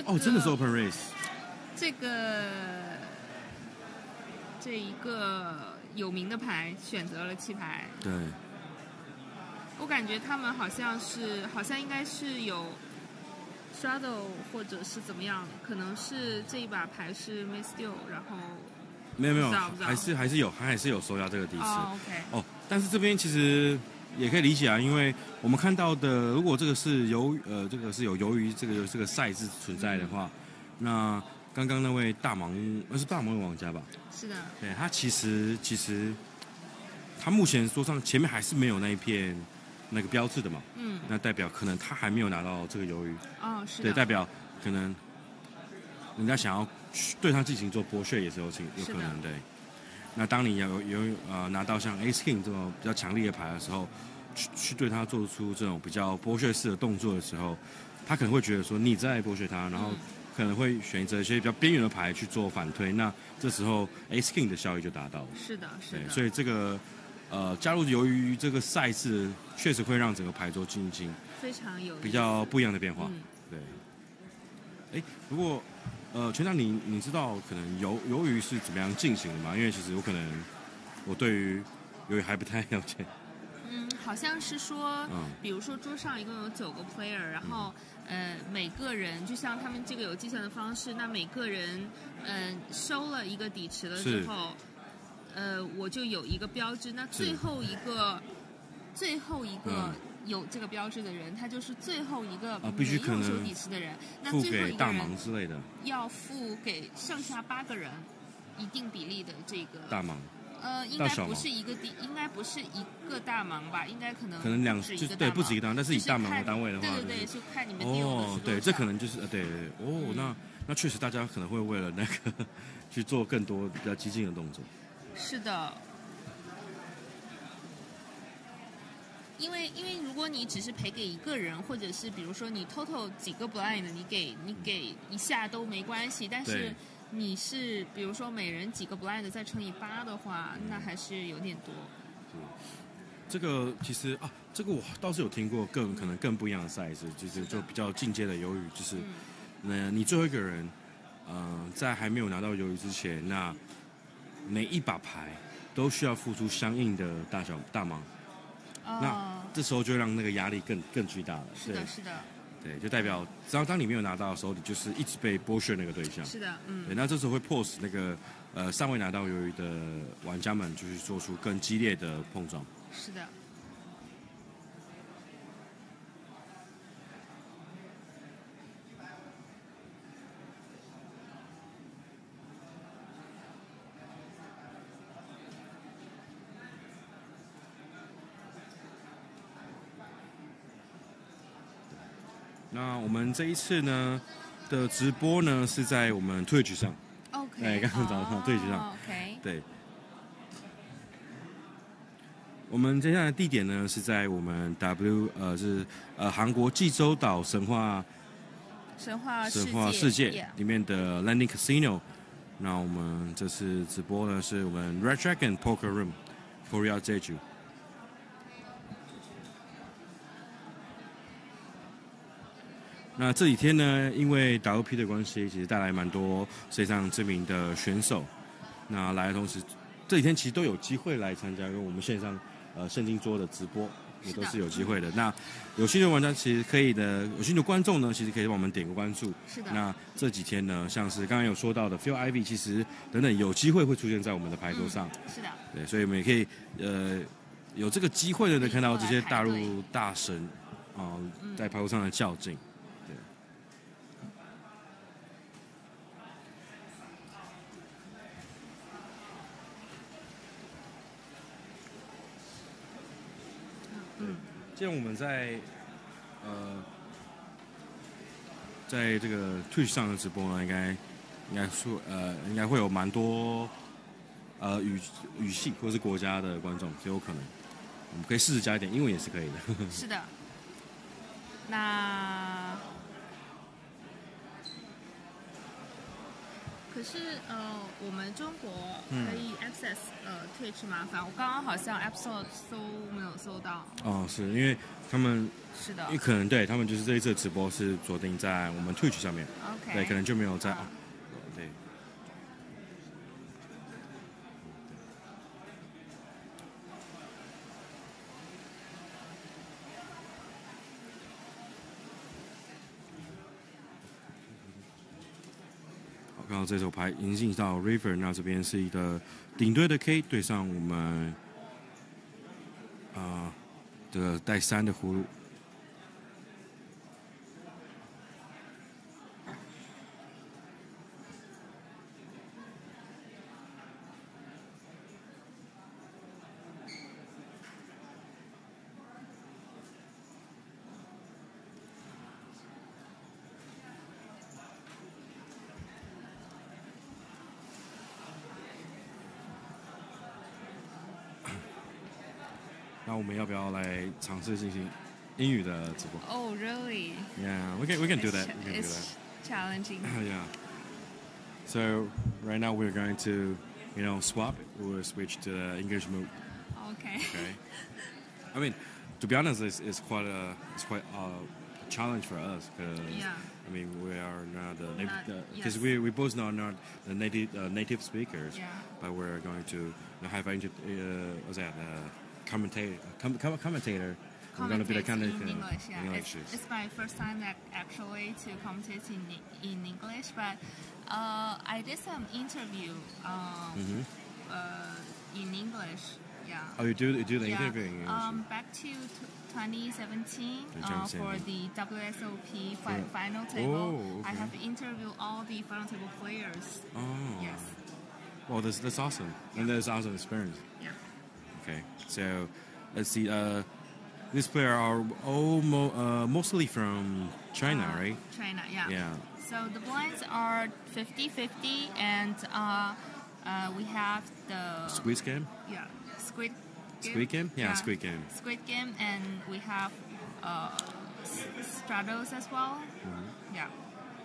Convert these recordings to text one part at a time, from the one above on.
哦，真的是 Open Race。 这一个有名的牌选择了弃牌。 对。 我感觉他们好像应该是有 shadow 或者是怎么样，可能是这一把牌是 misdeal， 然后没有，还是有，他还是有收押这个底池。 OK。 哦，但是这边其实也可以理解啊，因为我们看到的，如果这个是这个是有由于这个赛制存在的话，那刚刚那位大盲，是大盲玩家吧？ 是的。 对，他其实他目前桌上前面还是没有那一片那个标志的嘛，那代表可能他还没有拿到这个鱿鱼。 哦，是的。 对，代表可能人家想要对他进行做剥削也是有可能。对。那当你拿到像 Ace King 这种比较强力的牌的时候，去对他做出这种比较剥削式的动作的时候，他可能会觉得说你在剥削他，然后可能会选择一些比较边缘的牌去做反推。那这时候 Ace King 的效益就达到了。 是的。 所以这个加入由于这个赛制，确实会让整个牌桌进行非常有比较不一样的变化。对。不过全长你知道可能鱿鱼是怎么样进行的吗？因为其实我对于鱿鱼还不太了解。 好像是说，比如说桌上一共有9个 player， 然后每个人就像他们这个有计算的方式，那每个人收了一个底池了之后，我就有一个标志，那最后一个有这个标志的人，他就是最后一个必须可能收底池的人，那付最后一个给大盲之类的， 要付给剩下8个人一定比例的这个大盲。 应该不是一个大盲吧？应该可能 2对不止一个大盲，但是以大盲的单位的话， 对，就看你们第五对，这可能就是对那确实大家可能会为了那个去做更多比较激进的动作。 是的。因为如果你只是赔给一个人，或者是比如说你 total 几个 blind， 你给一下都没关系，但是你是比如说每人几个 blind 再乘以8的话，那还是有点多。 这个其实这个我倒是有听过可能更不一样的赛制，就比较进阶的鱿鱼，就是你最后一个人在还没有拿到鱿鱼之前，那每一把牌都需要付出相应的大盲。那这时候就让那个压力更巨大了。 是的。 对，就代表只要当你没有拿到的时候，你就是一直被剥削那个对象。 是的。 对，那这时候会迫使那个尚未拿到鱿鱼的玩家们，就是做出更激烈的碰撞。 是的。 那我们这一次呢的直播呢是在我们 Twitch 上。 OK。 刚刚早上 Twitch 上。 OK。 对。我们接下来的地点呢是在我们韩国济州岛神话世界里面的 Landing Casino。那我们这次直播呢是我们 Red Dragon Poker Room Korea Jeju。那这几天呢，因为 WP 的关系，其实带来蛮多世界上知名的选手。那来的同时，这几天其实都有机会来参加，因为我们线上现金桌的直播也都是有机会的。那有兴趣的玩家其实可以的，有兴趣的观众呢，其实可以帮我们点个关注。 是的。 那这几天呢，像是刚刚有说到的 Phil Ivey， 其实等等有机会会出现在我们的牌桌上。 是的。 对，所以我们也可以有这个机会的能看到这些大陆大神在牌桌上的较劲。既然我们在这个 Twitch 上的直播呢，应该会有蛮多语系或是国家的观众，所以有可能我们可以试着加一点英文也是可以的。 是的。那可是我们中国可以 access Twitch 吗？反正我刚刚好像 App Store 没有搜到。 哦，是因为他们是的， 因为可能对他们就是这一次的直播是锁定在我们 Twitch 上面。 OK。 对，可能就没有在。对。然后这手牌引进到 River， 那这边是一个顶对的 K 对上我们这个带3的葫芦。那我们要不要来尝试进行英语的直播 ？Oh, really? Yeah, we can do that. We can it's do that. Challenging. Yeah. So right now we're going to, swap. We'll switch to the English mode. Okay. Okay. I mean, to be honest, it's quite a challenge for us because I mean we are not because we both are not the native speakers, but we're going to have what's that? Commentator. We're going to be the kind of in English. Yeah, it's my first time actually to commentate in English, but I did some interview in English. Yeah. Oh, you do the interview in English? Back to 2017 for the WSOP final table. Oh, okay. I have interviewed all the final table players. Oh. Yes. Well, that's awesome, and that's awesome experience. Yeah. Okay, so let's see. These players are all mostly from China, right? China, yeah. Yeah. So the blinds are 50-50, and we have the Squid Game. Yeah, Squid Game. Squid Game? Yeah, Squid Game. Squid Game, and we have Stratos as well. Mm-hmm. Yeah.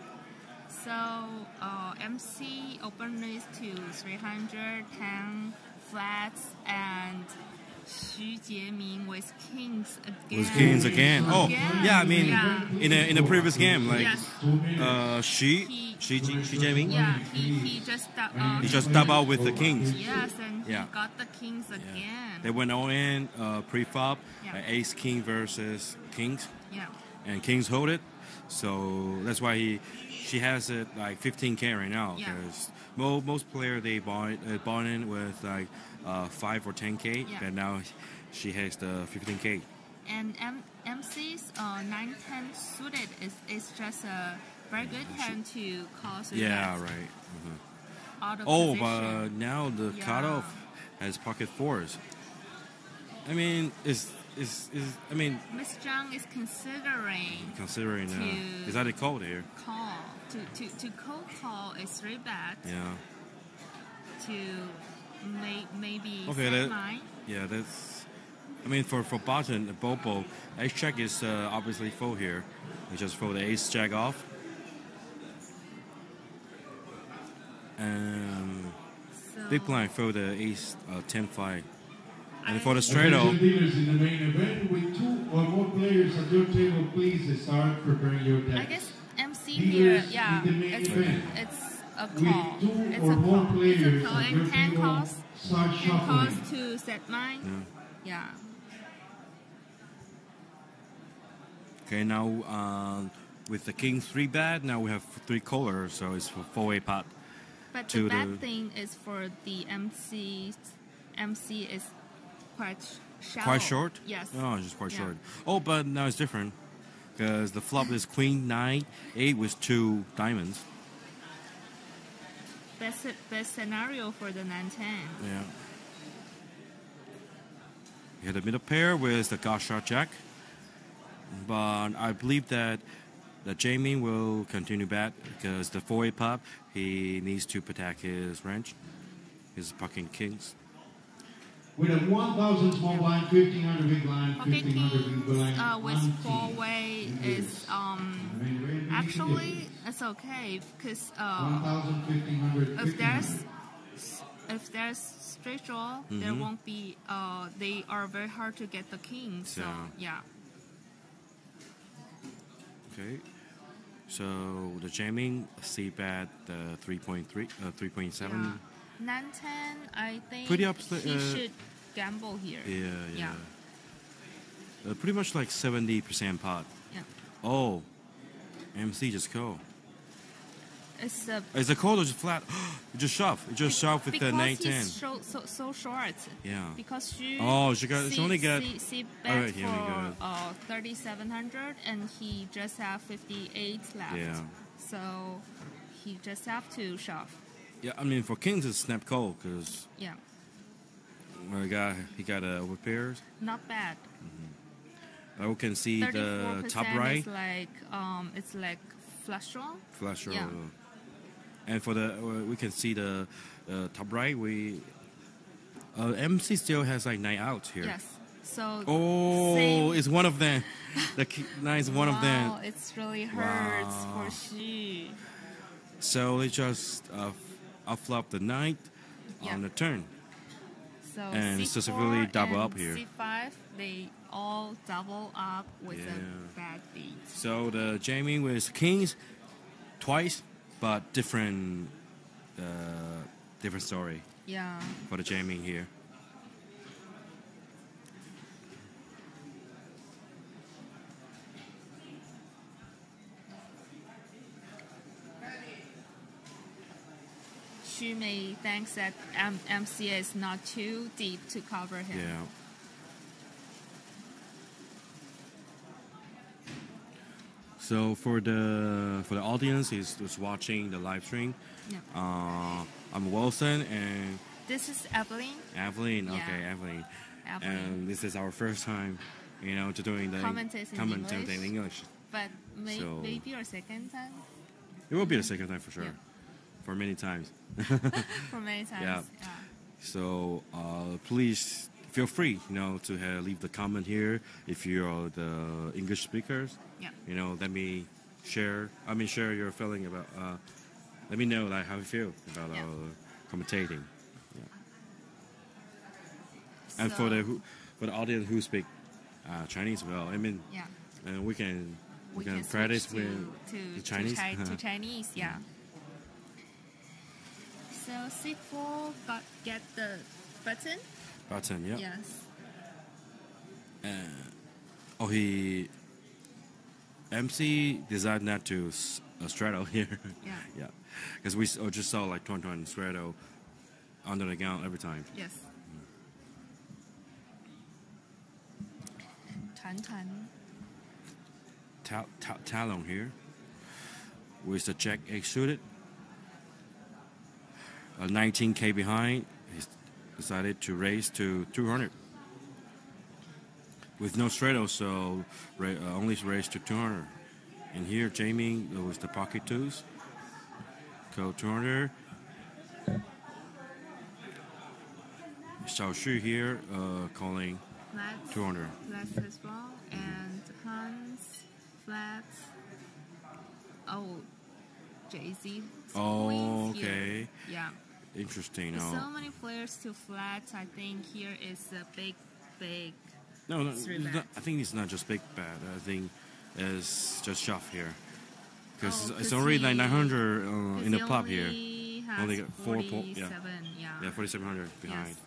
So MC open raise to 310 flats, and Xu Jieming with kings again. With kings again. Oh, yeah. I mean, in the previous game, like Xu Jieming. Yeah, he just doubled out with the kings. Yes, and he got the kings again. Yeah. They went all in pre-flop, ace king versus kings. Yeah. And kings hold it, so that's why she has it like 15K right now. Because most players they bought in with like 5 or 10K, but now she has the 15K. And MC's 9-10 suited is just a very good hand to call. Yeah, right. Out of position. But now the cutoff has pocket fours. I mean, I mean, Miss Zhang is considering is that a call here? Call to cold call is 3-bet. Yeah. To maybe mine. Yeah, that's. I mean, for button, the Bobo, ace check is obviously full here. We just fold the ace jack off. Big blind fold the ace 10-5. And for the straight up. In the main event, with 2 or more players at your table, please start preparing your decks. I guess MC here, it's a call. It's a call. It's a call, and 10 calls. 10 calls to set mine. Yeah. Okay, now with the king 3-bet, now we have 3 callers, so it's for 4-way pot. But the bad thing is for the MC is quite shallow. Quite short? Yes. Oh, it's just quite short. Oh, but now it's different. Because the flop is queen 9-8 with 2 diamonds. Best scenario for the 9-10. Yeah. You have the middle pair with the god shot jack. But I believe that Jamie will continue bet because the 4-way pop, he needs to protect his range, his pocket kings. With a 1,000 small blind, 1,500 big blind, pocket 1,500 big blind. With 4-way is actually It's okay because 1,000, 1,500, if there's straight draw, there won't be. They are very hard to get the king. So yeah. Okay. So the jamming, C-bet, 3.3, 3.7. Yeah. Nan 10, I think Pretty he should gamble here. Yeah. Pretty much like 70% pot. Yeah. Oh, MC just call. It's a call or just flat? It just shove. It just shove with the 9-10. Because he's so short. Yeah. Because she only got. She bet Alright, here we go. 3,700 and he just have 58 left. Yeah. So he just have to shove. Yeah, I mean for kings it's snap call because Yeah. he got over pairs. Not bad. We can see the top 34% right. is like it's like flush draw. Flush draw. Yeah. And for the we can see the top right. MC still has like 9 outs here. Yes. So Oh, it's one of them. The nine is one of them. Wow, it's really hurts Wow. for she. So they just flop the 9th on the turn. So And C4 specifically double and up here. C5, they all double up with Yeah. a bad beat. So the jamming with kings twice, but different story Yeah. for the jamming here. She may think that MCA is not too deep to cover him. Yeah. So for the audience who's watching the live stream, Yeah. I'm Wilson and This is Evelyn. Evelyn. Yeah. Okay, Evelyn. Evelyn. And this is our first time, to doing the Commentating in English. But So- maybe your second time? It will be the second time for sure, Yeah. for many times. For many times. Yeah. Yeah. So please feel free, to leave the comment here if you're the English speakers. Yeah. Let me share your feeling about. Let me know how you feel about Yeah. commentating. Yeah. And for the audience who speak Chinese, well, Yeah. we can Switch practice to, with the Chinese. to Chinese, yeah. So C4 get the button. Button, yeah. Yes. MC decided not to straddle here. Yeah. Yeah, because we just saw like Tuan straddle under the gun every time. Yes. Tan. Talon here with the Jack 8 suited. 19K behind, he decided to raise to 200. With no straddle, so only raised to 200. And here, Jamie with the pocket twos. Go 200. Xiao Xu here calling Flats. 200. Flats as well. And Hans, flats. Oh, Jay-Z. Oh, Queens here. okay. Yeah. Interesting. With No, so many players to flats, I think here is a big. no, three it's bet. not, I think it's not just big bet. I think it's just shove here. Because Oh, it's 'cause already like he- 900 in the pub here. He has Only got 4 47, points. Yeah. yeah. Yeah, 4,700 behind. Yes.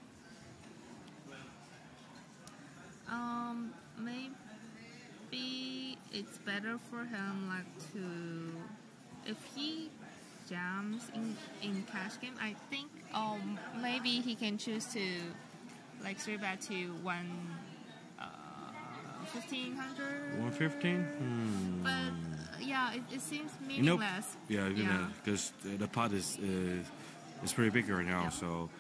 Maybe it's better for him if he jams in cash game. I think maybe he can choose to 3-bet to 1,500. 115? But yeah, it seems meaningless. Yeah, because the pot is pretty big right now. Yeah. So.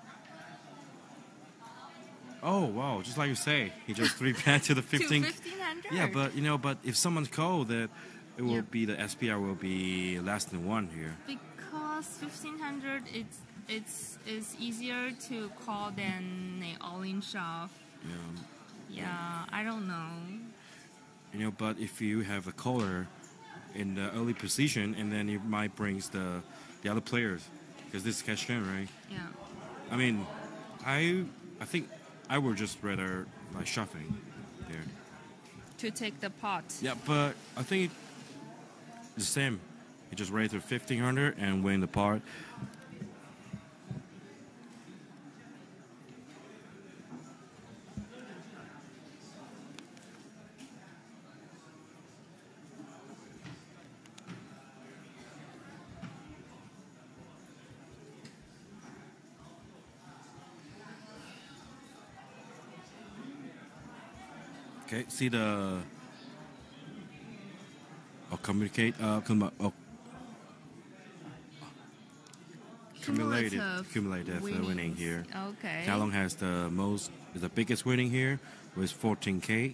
Oh wow! Just like you say, he just 3-bet to the 15. To 1,500. Yeah, but if someone's called, that it will Yeah. be the SPR will be less than 1 here. Because 1,500, it's easier to call than an all-in shove. Yeah, I don't know. But if you have a caller, in the early position, and then he might brings the other players because this is cash game, right? Yeah. I mean, I think I would just rather like shuffling there. To take the pot. Yeah, but I think it's the same. You just raise to 1500 and win the pot. Okay, see the cumulative winning here. Okay. Talon has is the biggest winning here with 14K.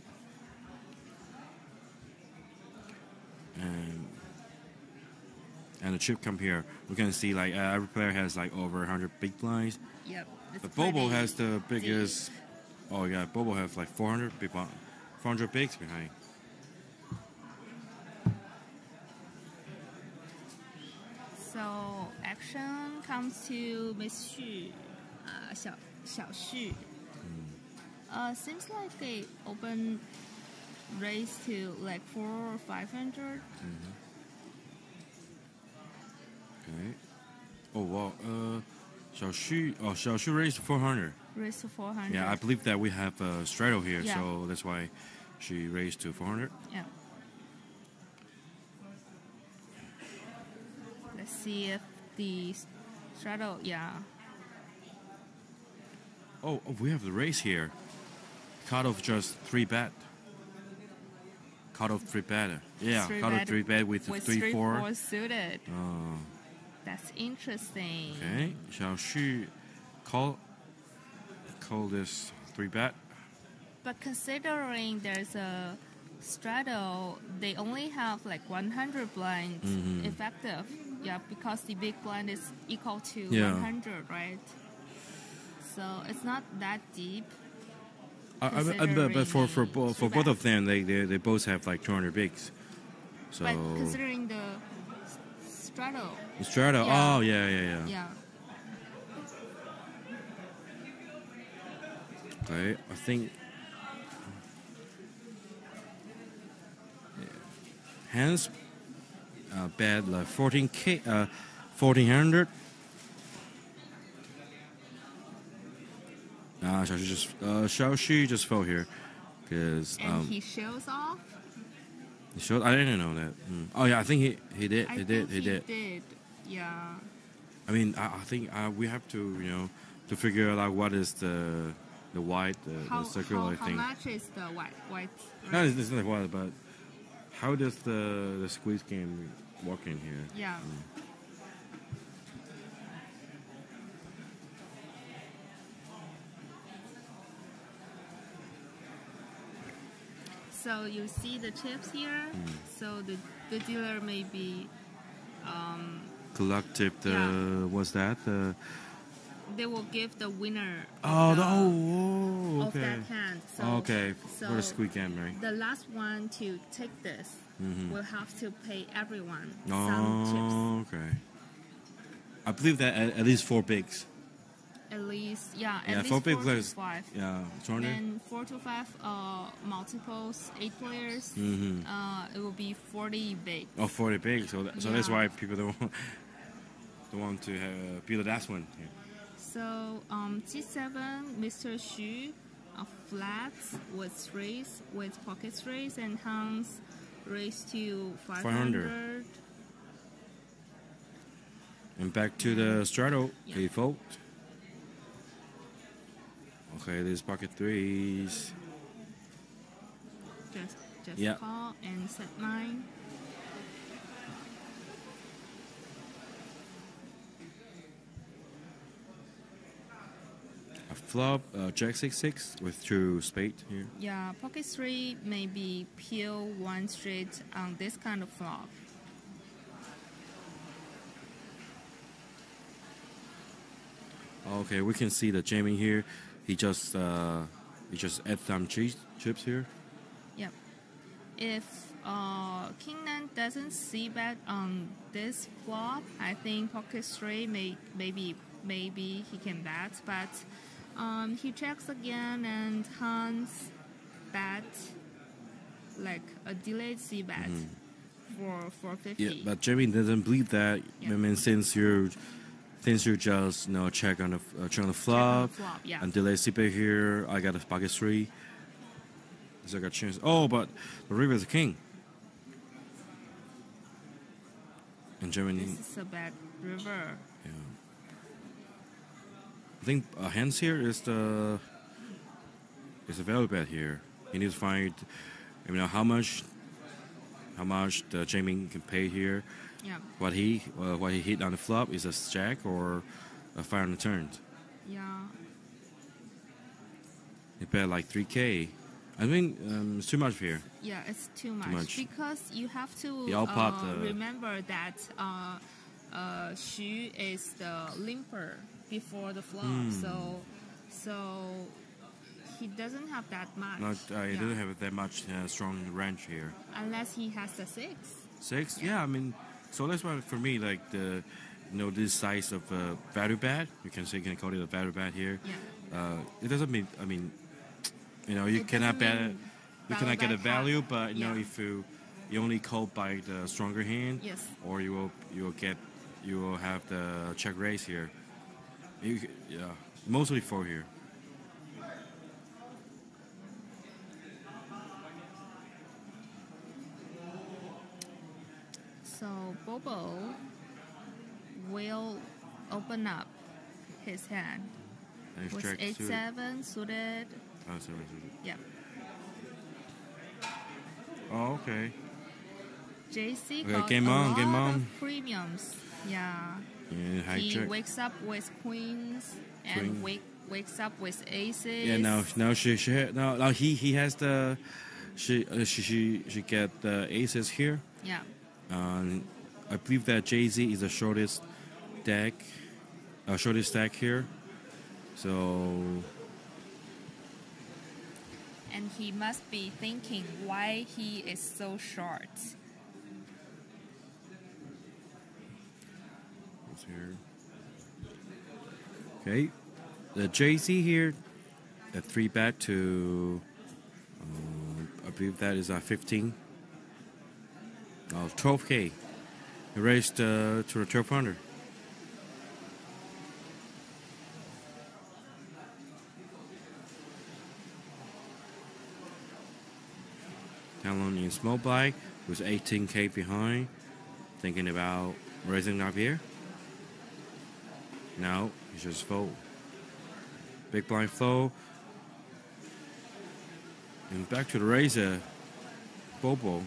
And the chip come here. We can see like every player has like over 100 big blinds. Yep. But Bobo has the biggest. Oh yeah, Bobo has like 400 bigs behind. So action comes to Miss Xu, Xiao Xu. Seems like they open raise to like 400 or 500. Okay. Oh wow. Xiao Xu raised to 400. Raised to 400. Yeah, I believe that we have Straddle here, Yeah. so that's why she raised to 400. Yeah. Let's see if the straddle. Yeah. Oh, we have the raise here. Cut off just 3-bet. Cut off 3-bet. Yeah, cut off 3-bet with 3-4 suited. Oh. That's interesting. Okay, Xiao Xu call this 3-bet. But considering there's a straddle, they only have like 100 blinds effective. Yeah, because the big blind is equal to 100, right? So it's not that deep. But for both of them, they both have like 200 bigs. So But considering the straddle. the straddle. Yeah. Oh yeah. Yeah. Okay, I think hands bet like 14K, 1400. Xiao Xu just fell here because And he shows off. he showed. I didn't know that. Oh yeah, I think he did. I He think did. he did. Yeah. I mean, I think we have to to figure out what is the white the circular how thing. much is the white? Right? No, it's not white, but how does the squeeze game work in here? Yeah. So you see the chips here. So the dealer may be. Collective. What's that? They will give the winner. Oh, Of okay. that hand. So, Okay, So for the squeeze game, right? the last one to take this will have to pay everyone some Oh, chips. okay. I believe that at least 4 bigs. At least, at Yeah, least 4 4 big to players. 5. Yeah, 200. And 4 to 5 multiples, 8 players. It will be 40 big. Oh, 40 bigs. So that's Yeah. why people don't want to be the last one. Yeah. So G7, Mr. Xu, flats was raised with pockets raised, and Hans raised to 500. And back to the straddle, Yeah. he fold. Okay, these pocket threes. Just Yeah. call and set 9. A flop, jack 6-6 with 2 spade here. Yeah, pocket 3 may be peel 1 straight on this kind of flop. Okay, we can see the jamming here. He just add some chips here. Yep. If Kingman doesn't see bet on this flop. I think pocket straight maybe he can bet, but he checks again and Hans bet like a delayed c bet for 50. Yeah, but Jamie doesn't believe that. Yeah. I mean, since you just check on the flop, Yeah. and delay c bet here, I got a pocket three. So I got a chance. Oh, but the river is a king. And Germany. This is a bad river. Yeah. I think hands here is a value bet here. You need to find, how much the Jamie can pay here. Yeah. What he hit on the flop is a jack or a 5 on the turn. Yeah. He bet like 3K. I think it's too much here. Yeah, it's too much, much. because you have to Yeah, I'll pot the- remember that Xu is the limper before the flop, so he doesn't have that much. He doesn't have that much strong range here. Unless he has the 6. 6? Yeah, I mean, so that's why for me, like this size of value bet, you can call it a value bet here. Yeah. It doesn't mean, you It cannot doesn't bet mean you cannot get a value, but Yeah. if you only call by the stronger hand, Yes. or you will have the check raise here. Mostly 4 here. So Bobo will open up his hand And with check 8-7 suited. Oh, sorry. Yeah. Oh, okay. JC Okay, got game a on, lot game on. of premiums. Yeah. Yeah, high He check. wakes up with queens and Queen. wakes up with aces. Yeah, now he has the she get the aces here. Yeah. I believe that Jay-Z is the shortest stack here. So And he must be thinking why he is so short. what's here? Okay, the Jay-Z here, a 3 bet to I believe that is 15. 12K. He raised to the 1200. Talon in small blind with 18K behind, thinking about raising up here. Now he just fold. Big blind fold. And back to the raiser, Bobo.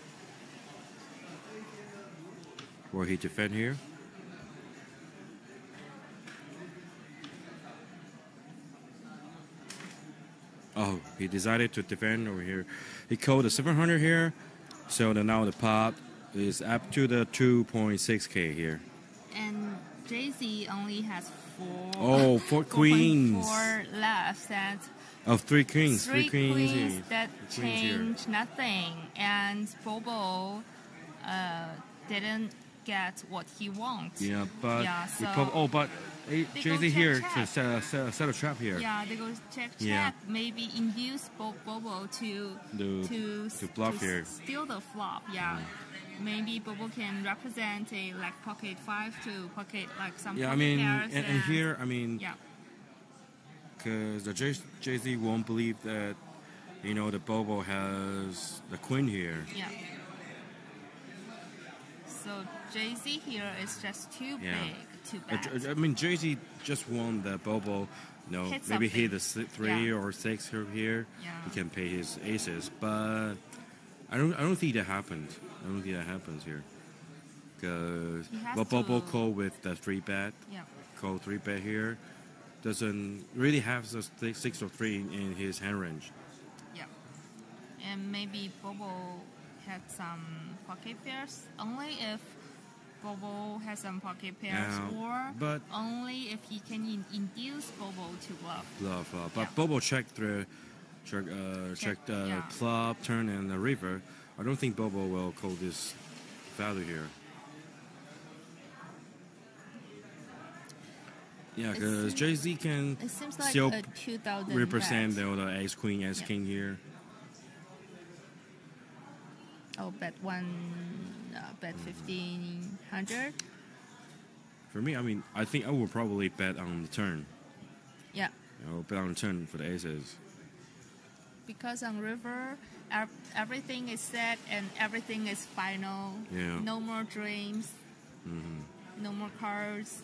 Will he defend here? Oh, he decided to defend over here. He called the 700 here, so now the pot is up to the 2.6K here. And Jay-Z only has 4. Oh, 4 queens. 4 left. And Oh, 3 queens. 3 queens here. that Three queens here. change nothing. And Bobo didn't get what he wants. Yeah, but Yeah, we so but go Jay-Z check, here check. to set a trap here. Yeah, they go check, Yeah. maybe induce Bobo to bluff here. steal the flop. Yeah, maybe Bobo can represent a like pocket 5 to pocket like some Yeah, I pocket mean, pairs and here, I mean, yeah, because the Jay-Z won't believe that, the Bobo has the queen here. yeah. So Jay-Z here is just too Yeah. big to bet. I mean, Jay-Z just won the Bobo. Hit Maybe something. hit the 3 Yeah. or 6 here. Yeah. He can pay his aces, but I don't think that happens. I don't think that happens here. Because He has Bobo to- call with the 3 bet, Yeah, call 3 bet here, doesn't really have the 6 or 3 in his hand range. yeah. And maybe Bobo had some pocket pairs only if Bobo has some pocket pairs, Yeah, or but- only if he can induce Bobo to bluff. But Yeah. Bobo checked the yeah. flop, turn, and the river. I don't think Bobo will call this value here. Yeah, because Jay-Z can It seems like still a 2000 represent bet. the ace queen, ace king here. Oh, bet 1500. For me, I mean, I think I would probably bet on the turn. Yeah. I will bet on the turn for the aces. Because on river, everything is set and everything is final. Yeah. No more dreams. No more cards.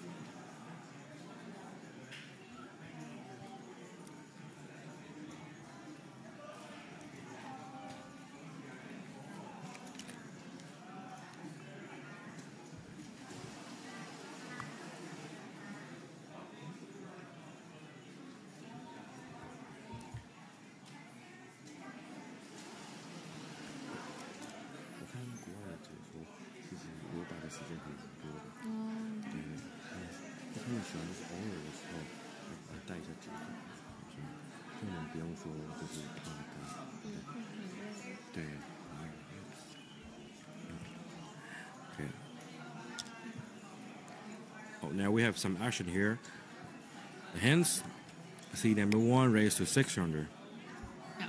Oh, now we have some action here. The hands, see number 1 raised to 600. Yeah.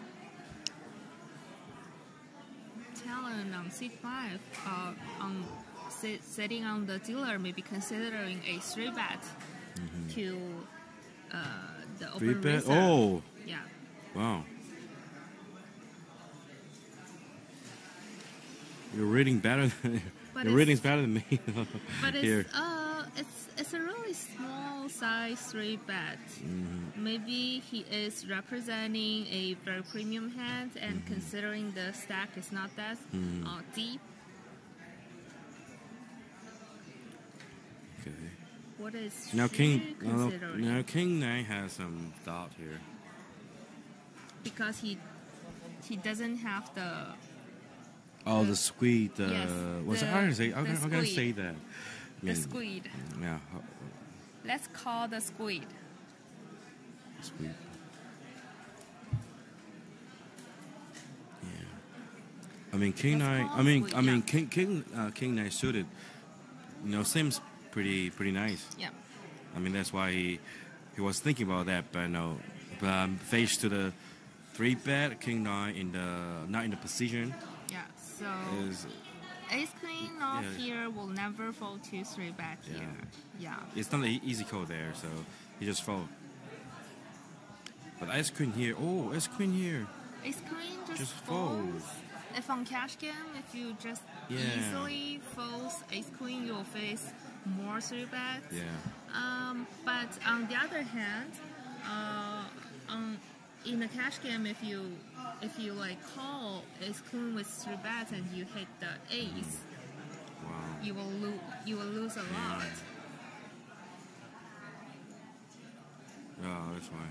Talon on c5, on setting on the dealer, maybe considering a 3-bet to the open 3-bet? raiser. Oh! Yeah. Wow. Your reading better than your reading's better than me. But here. it's a really small size 3-bet. Maybe he is representing a very premium hand, and considering the stack is not that deep. Okay. What is Now she considering? now King 9 has some thought here. Because he doesn't have the The squeed. Yes, what's the- how can I say? How the can I say squeed. that? the squid. Yeah. Let's call the squid. Squeed. Yeah. I mean King Let's 9. call I mean squeed, King 9 suited. Seems pretty nice. Yeah. I mean that's why he was thinking about that, but no. But faced to the 3-bet King 9 not in the position. Yeah. So Is ace queen off Yeah. here will never fold to 3-bet here. Yeah. it's not an easy call there, so he just fold. But ace queen here. Oh, ace queen here. Ace queen Just folds. fold. If on cash game, if you just Yeah. easily fold ace queen, you'll face more 3-bet. Yeah. But on the other hand, in a cash game, if you like call ace queen with 3-bet and you hit the ace, Wow. you will lose a lot. Yeah, that's why.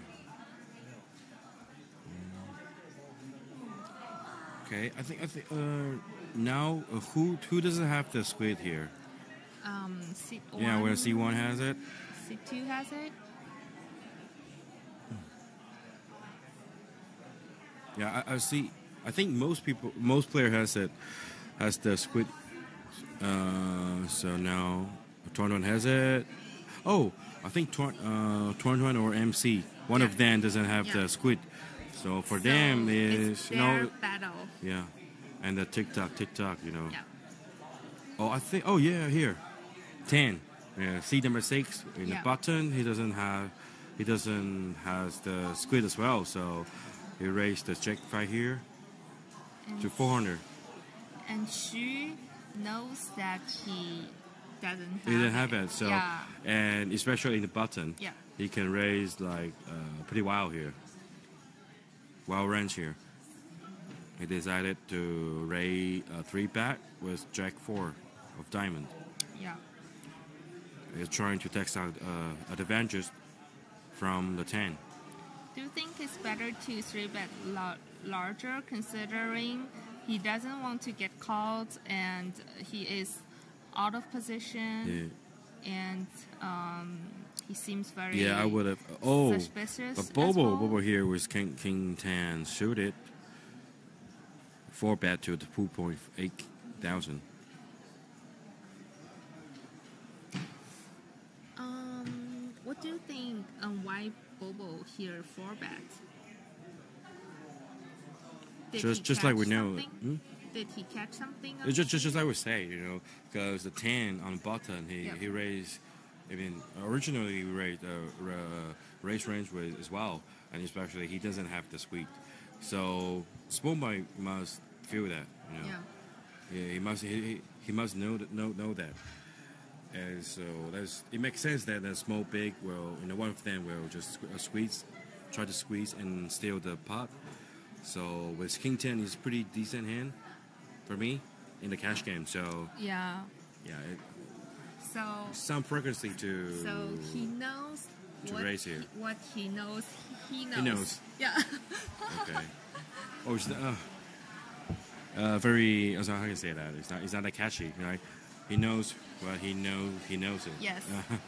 Okay, I think now who doesn't have the squid here? C1, Yeah, where C1 has it. C2 has it. Yeah, I see. I think most player has the squid. So now Tuan has it. Oh, I think Tuan or MC, one of them doesn't have the squid. So for them it's is their battle. Yeah, and the tick tock, Yeah. Oh, I think. Oh yeah, here, 10. Yeah, C number 6 in the button. He doesn't have the squid as well. So he raised the jack 5 here to 400. And Xu knows that he doesn't have He didn't have it. So yeah. and especially in the button, Yeah. he can raise like pretty wild here. Wild range here. He decided to raise a 3-bet with jack 4 of diamond. Yeah. He's trying to take out advantages from the 10. Do you think it's better to 3-bet larger, considering he doesn't want to get called and he is out of position and he seems very Yeah, I would have. suspicious but as well? Bobo here with King 10 shoot it. 4-bet to the 2,800. What do you think? Why Bobo here 4-bet? Just like we know. Did he catch something? It's just like we say, because the 10 on the button, he raised. I mean, originally we raised raise range with as well, and especially he doesn't have the squeak, so small blind must feel that, Yeah, he must know that. And so it makes sense that the small big will, one of them will just try to squeeze and steal the pot. So with King 10 is pretty decent hand for me in the cash game. So yeah, so some frequency to. So he knows to raise here. What he knows. He knows. Yeah. Okay. Oh, it's very. How can I say that? It's not that catchy, right? He knows what he knows. He knows it. Yes.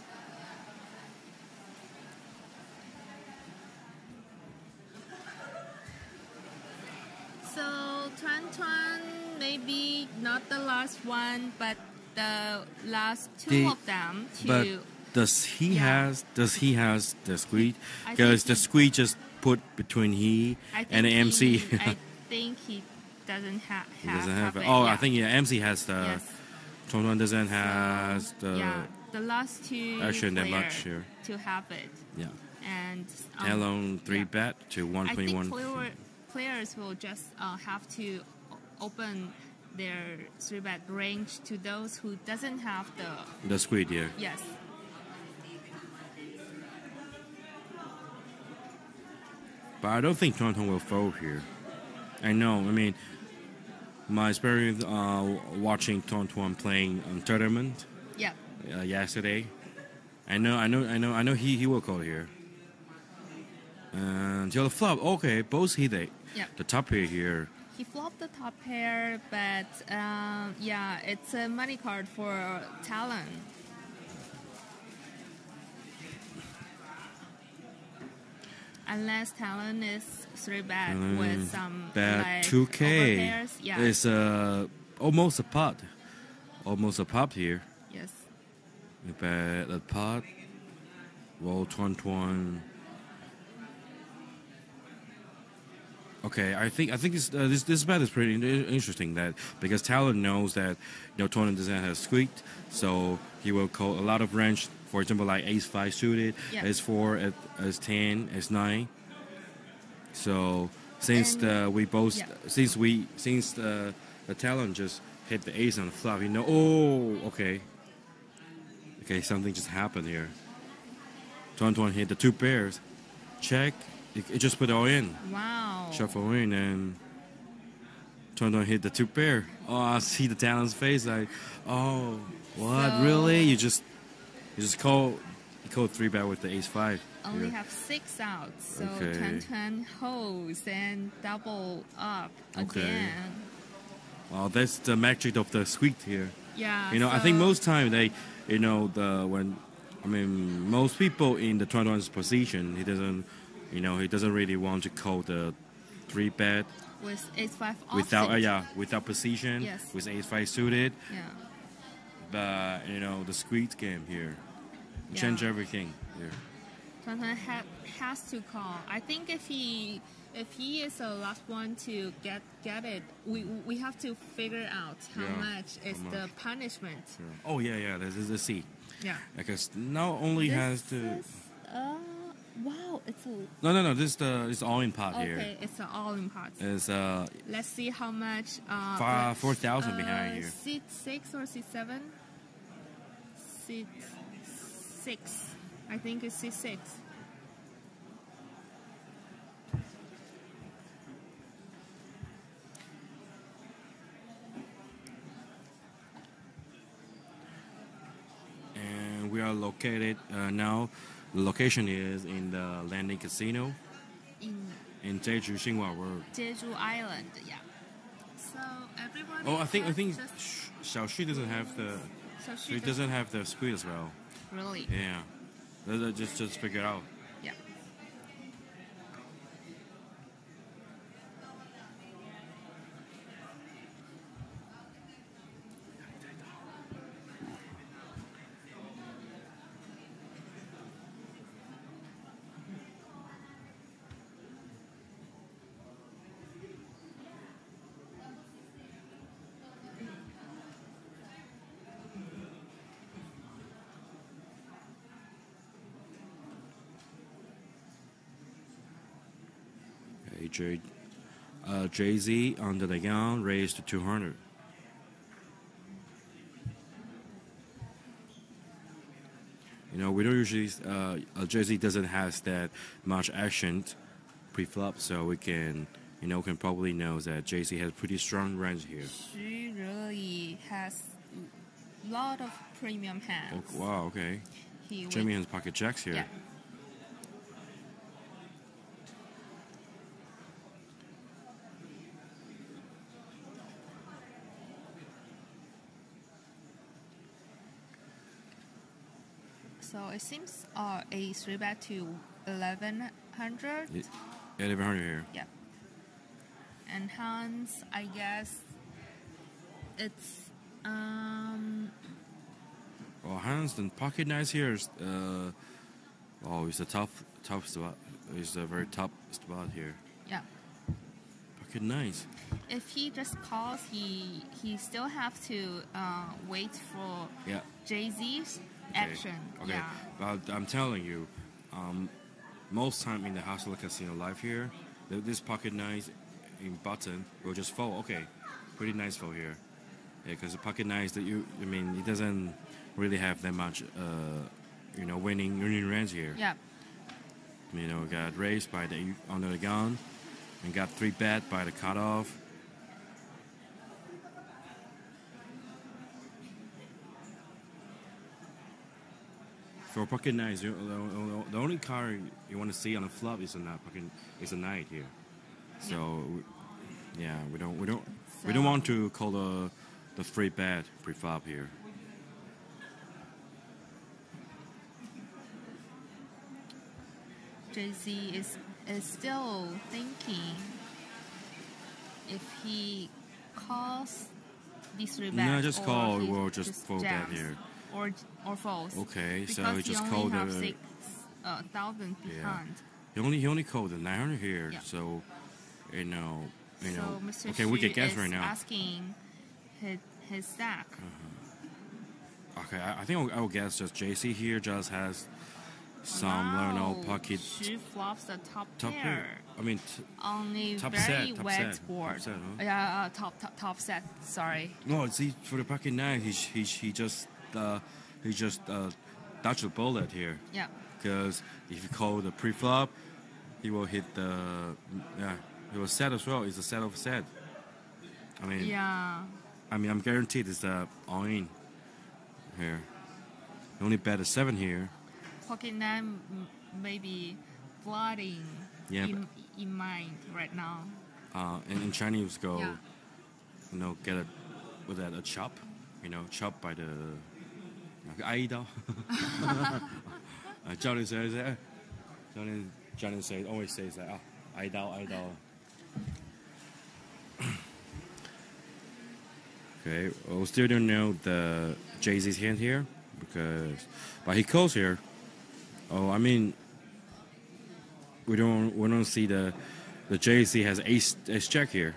So Tuan maybe not the last one, but the last two of them. But does he has the squeeze? Because the squeeze just put between he and the MC. I think he doesn't have. He doesn't have it. Oh, yeah. I think MC has the. Yes. Tuan doesn't has the. Yeah, the last two. Actually, that much here. To have it. Yeah. And. Talon 3-bet to 1.1. I think players will just have to open their 3-bet range to those who doesn't have the squid here. Yes. But I don't think Tuan will fold here. I know. I mean, my experience watching Tuan playing tournament. Yeah. Yesterday, I know he will call here. Until the flop, okay, both hit it. Yeah. The top pair here. He flopped the top pair, but yeah, it's a money card for Talon. Unless Talon is 3-bet with some bet like 2K. overpairs. Yeah. It's almost a pot. Almost a pot here. Yes. Bet a pot. Roll Tuan. Okay, I think this bet is pretty interesting, that because Talon knows that Tuan doesn't have squeaked, so he will call a lot of range. For example, like Ace-5 suited, Ace-4, Ace-10, Ace-9. So since the Talon just hit the ace on the flop, okay, something just happened here. Tuan hit the 2 pairs, check. It just put it all in. Wow. Shuffle in, and Tuan hit the 2 pair. Oh, I see the Talon's face like, oh, what? So, really? You called 3-bet with the Ace-5. Only have 6 outs, so Tuan holds and double up again. Well, that's the magic of the squeak here. Yeah. I think most time they, most people in the Tuan's position, he doesn't really want to call the 3-bet with Ace-5 without position. Yes. With Ace-5 suited. Yeah. But the squeak game here, change everything here. Tuan has to call. I think if he is the last one to get it, we have to figure out how much is the punishment. Yeah. Oh yeah, this is the C. Yeah. Because not only has to. Wow, it's a. No. It's all in pot here. Okay, it's all in pot. It's Let's see how much. 4,000 behind here. C6 or C7? C6. I think it's C6. And we are located now. The location is in the Landing Casino in Jeju Xinhua Road. Jeju Island, yeah. So everyone. Oh, I think Xiaoxu doesn't have the. She doesn't have the squid as well. Really? Yeah. Just figure it out. Yeah. Jay-Z under the gun raised to 200. We don't usually Jay-Z doesn't has that much action pre-flop, so we can probably know that Jay-Z has pretty strong range here. She really has a lot of premium hands. Oh, wow, okay. Jamie has pocket jacks here. Yeah. So it seems a 3-bet to 1100. Yeah, 1100 here. Yeah. And Hans, I guess it's Well, Hans and pocket nines here is it's a tough spot. It's a very top spot here. yeah. Pocket nines. If he just calls, he still have to wait for Yeah. Jay-Z's action. Okay. Yeah. But I'm telling you, most time in the Hustler Casino Live here, this pocket nines in button will just fold. Okay, pretty nice fold here. Yeah, because the pocket nines it doesn't really have that much, winning range here. Yeah. Got raised by the under the gun, and got 3-bet by the cutoff. For pocket nines, the only card you want to see on the flop is a knight here. So, yeah, we don't want to call the 3-bet pre-flop here. Jay-Z is still thinking if he calls this 3-bet. No, just call. He We'll just fold that here. Or falls. Okay, because so he just called have the 6,000 behind. He only called the 900 here. Yeah. So, So Mr. Okay, we Xu can guess is right now. asking his stack. Okay, I think I will guess just JC here just has some pocket Xu flops the top pair. pair. I mean, On a top very set, wet top board. set, huh? Yeah, top set. Sorry. no, see for the pocket nine, he just dodged the bullet here. Yeah. Because if you call the pre-flop, he will hit he will set as well. It's a set of set. Yeah. I'm guaranteed it's all-in here. You only bet a 7 here. Pocket nine maybe flooding Yeah, in mind right now. And in Chinese go, Yeah. get a chop, chop by the 挨一刀。教练 says that. Johnny says always says that. 挨一刀。Okay, we still don't know the Jay-Z's hand here but he calls here. We don't see the Jay-Z has ace jack here.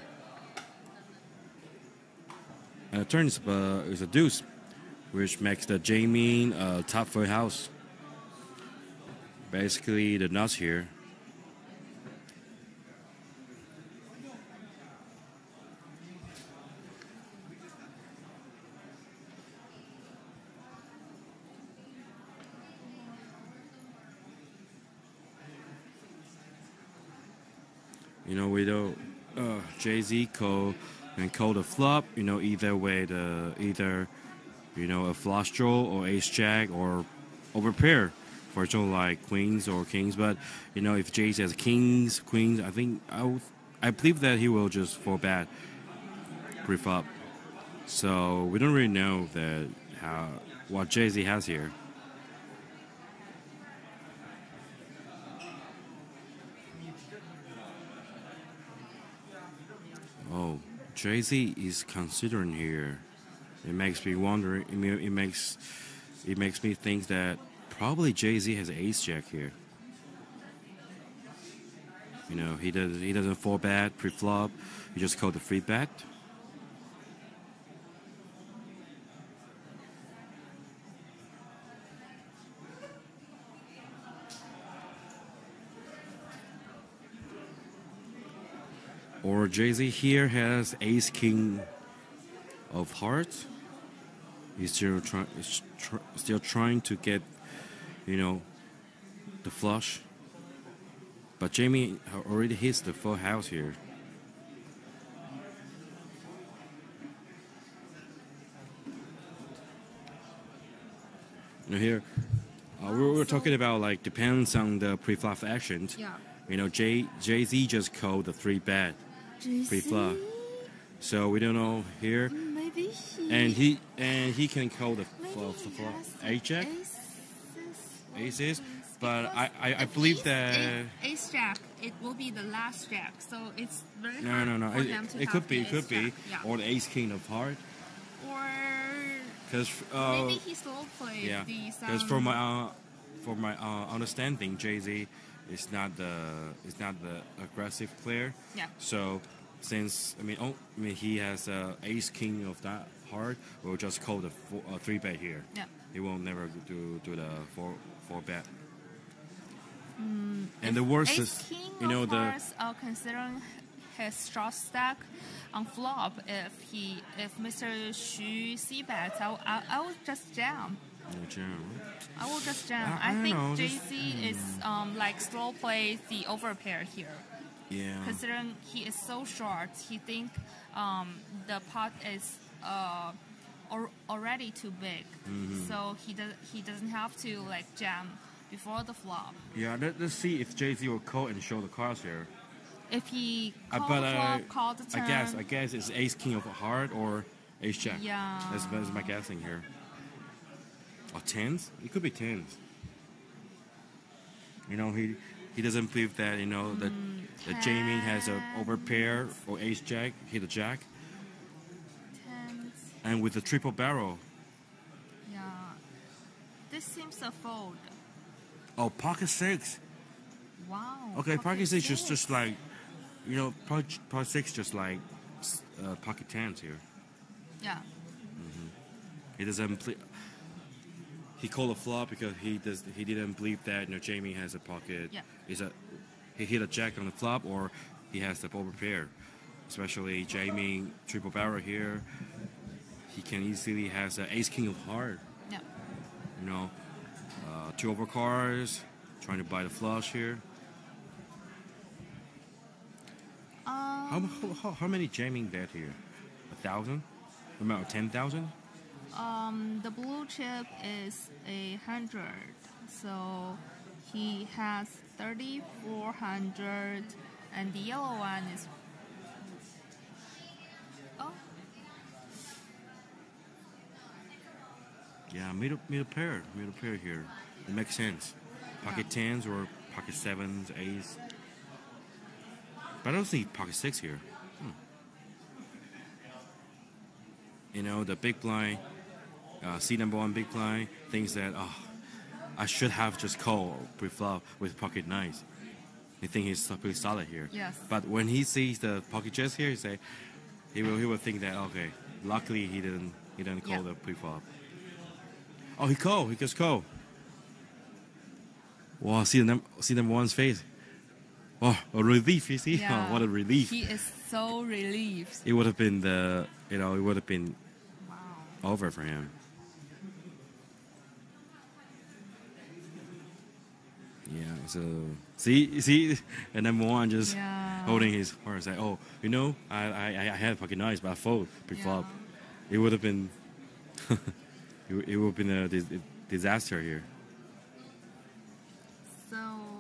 Turns is a deuce, which makes the Jamie top 4 house. Basically, the nuts here. We don't Jay-Z call the flop. Either way, either a flush draw or ace jack or over pair for example like queens or kings. But if Jay-Z has kings, queens, I believe that he will just 4-bet pre-flop. So we don't really know what Jay-Z has here. Oh, Jay-Z is considering here. It makes me wonder. It makes me think that probably Jay-Z has ace jack here. He doesn't 4-bet pre-flop. He just called the 3-bet. Or Jay-Z here has ace king of hearts. He's still trying to get, the flush. But Jamie already hits the full house here. Here, we were talking about like depends on the pre-flop actions. Yeah. Jay-Z just called the 3-bet pre-flop, so we don't know here. Maybe he can call the flop ace-jack, aces. But I believe that ace jack, it will be the last jack, so it's very no. hard for them to It have could be, the ace jack. Yeah. or the ace king of heart. Or Because maybe he slow played yeah, the because from my understanding, Jay-Z is not the aggressive player. Yeah. So since he has ace king of that heart, we'll just call the 3-bet here. Yeah. He won't never do the 4-bet. And the worst ace is king of hearts, considering his short stack on flop, if Mr. Xu c-bets, I would just jam. I will just jam. I think Jay-Z is like slow play the overpair here. Yeah. Considering he is so short, he think the pot is already too big, so he doesn't have to like jam before the flop. Yeah. Let's see if Jay-Z will call and show the cards here. If he call the flop, call the turn. I guess it's ace king of a heart or ace jack. Yeah. That's my guessing here. Or tens? It could be tens. He doesn't believe that that Jamie has a overpair or ace jack, hit a jack. Tens. And with the triple barrel. Yeah. This seems a fold. Oh, pocket 6. Wow. Okay, pocket 6 is just like, pocket 6 just like pocket 10s here. Yeah. He doesn't he called a flop because he didn't believe that Jamie has a pocket. Yeah. He hit a jack on the flop or he has the overpair. Especially Jamie triple barrel here. He can easily has an ace king of heart. Yeah. 2 overcards, trying to buy the flush here. How many jamming bet here? 1,000? About 10,000? The blue chip is 100, so he has 3,400, and the yellow one is. Oh. Yeah, middle pair here. It makes sense. Pocket 10s or pocket 7s, ace. But I don't see pocket 6 here. The big blind, C number 1 big blind, thinks that, I should have just called pre-flop with pocket 9s. He think he's pretty solid here. Yes. But when he sees the pocket jets here, he will think that, okay, luckily he didn't call the pre-flop. Oh, he just called. Wow, see number 1's face. Oh, a relief, you see? Yeah. Oh, what a relief. He is so relieved. It would have been Wow. over for him. Yeah, so see, and number 1 just holding his heart, like, oh, I had fucking nice, but I fold pre-flop. Yeah. It would have been, it would have been a disaster here. So,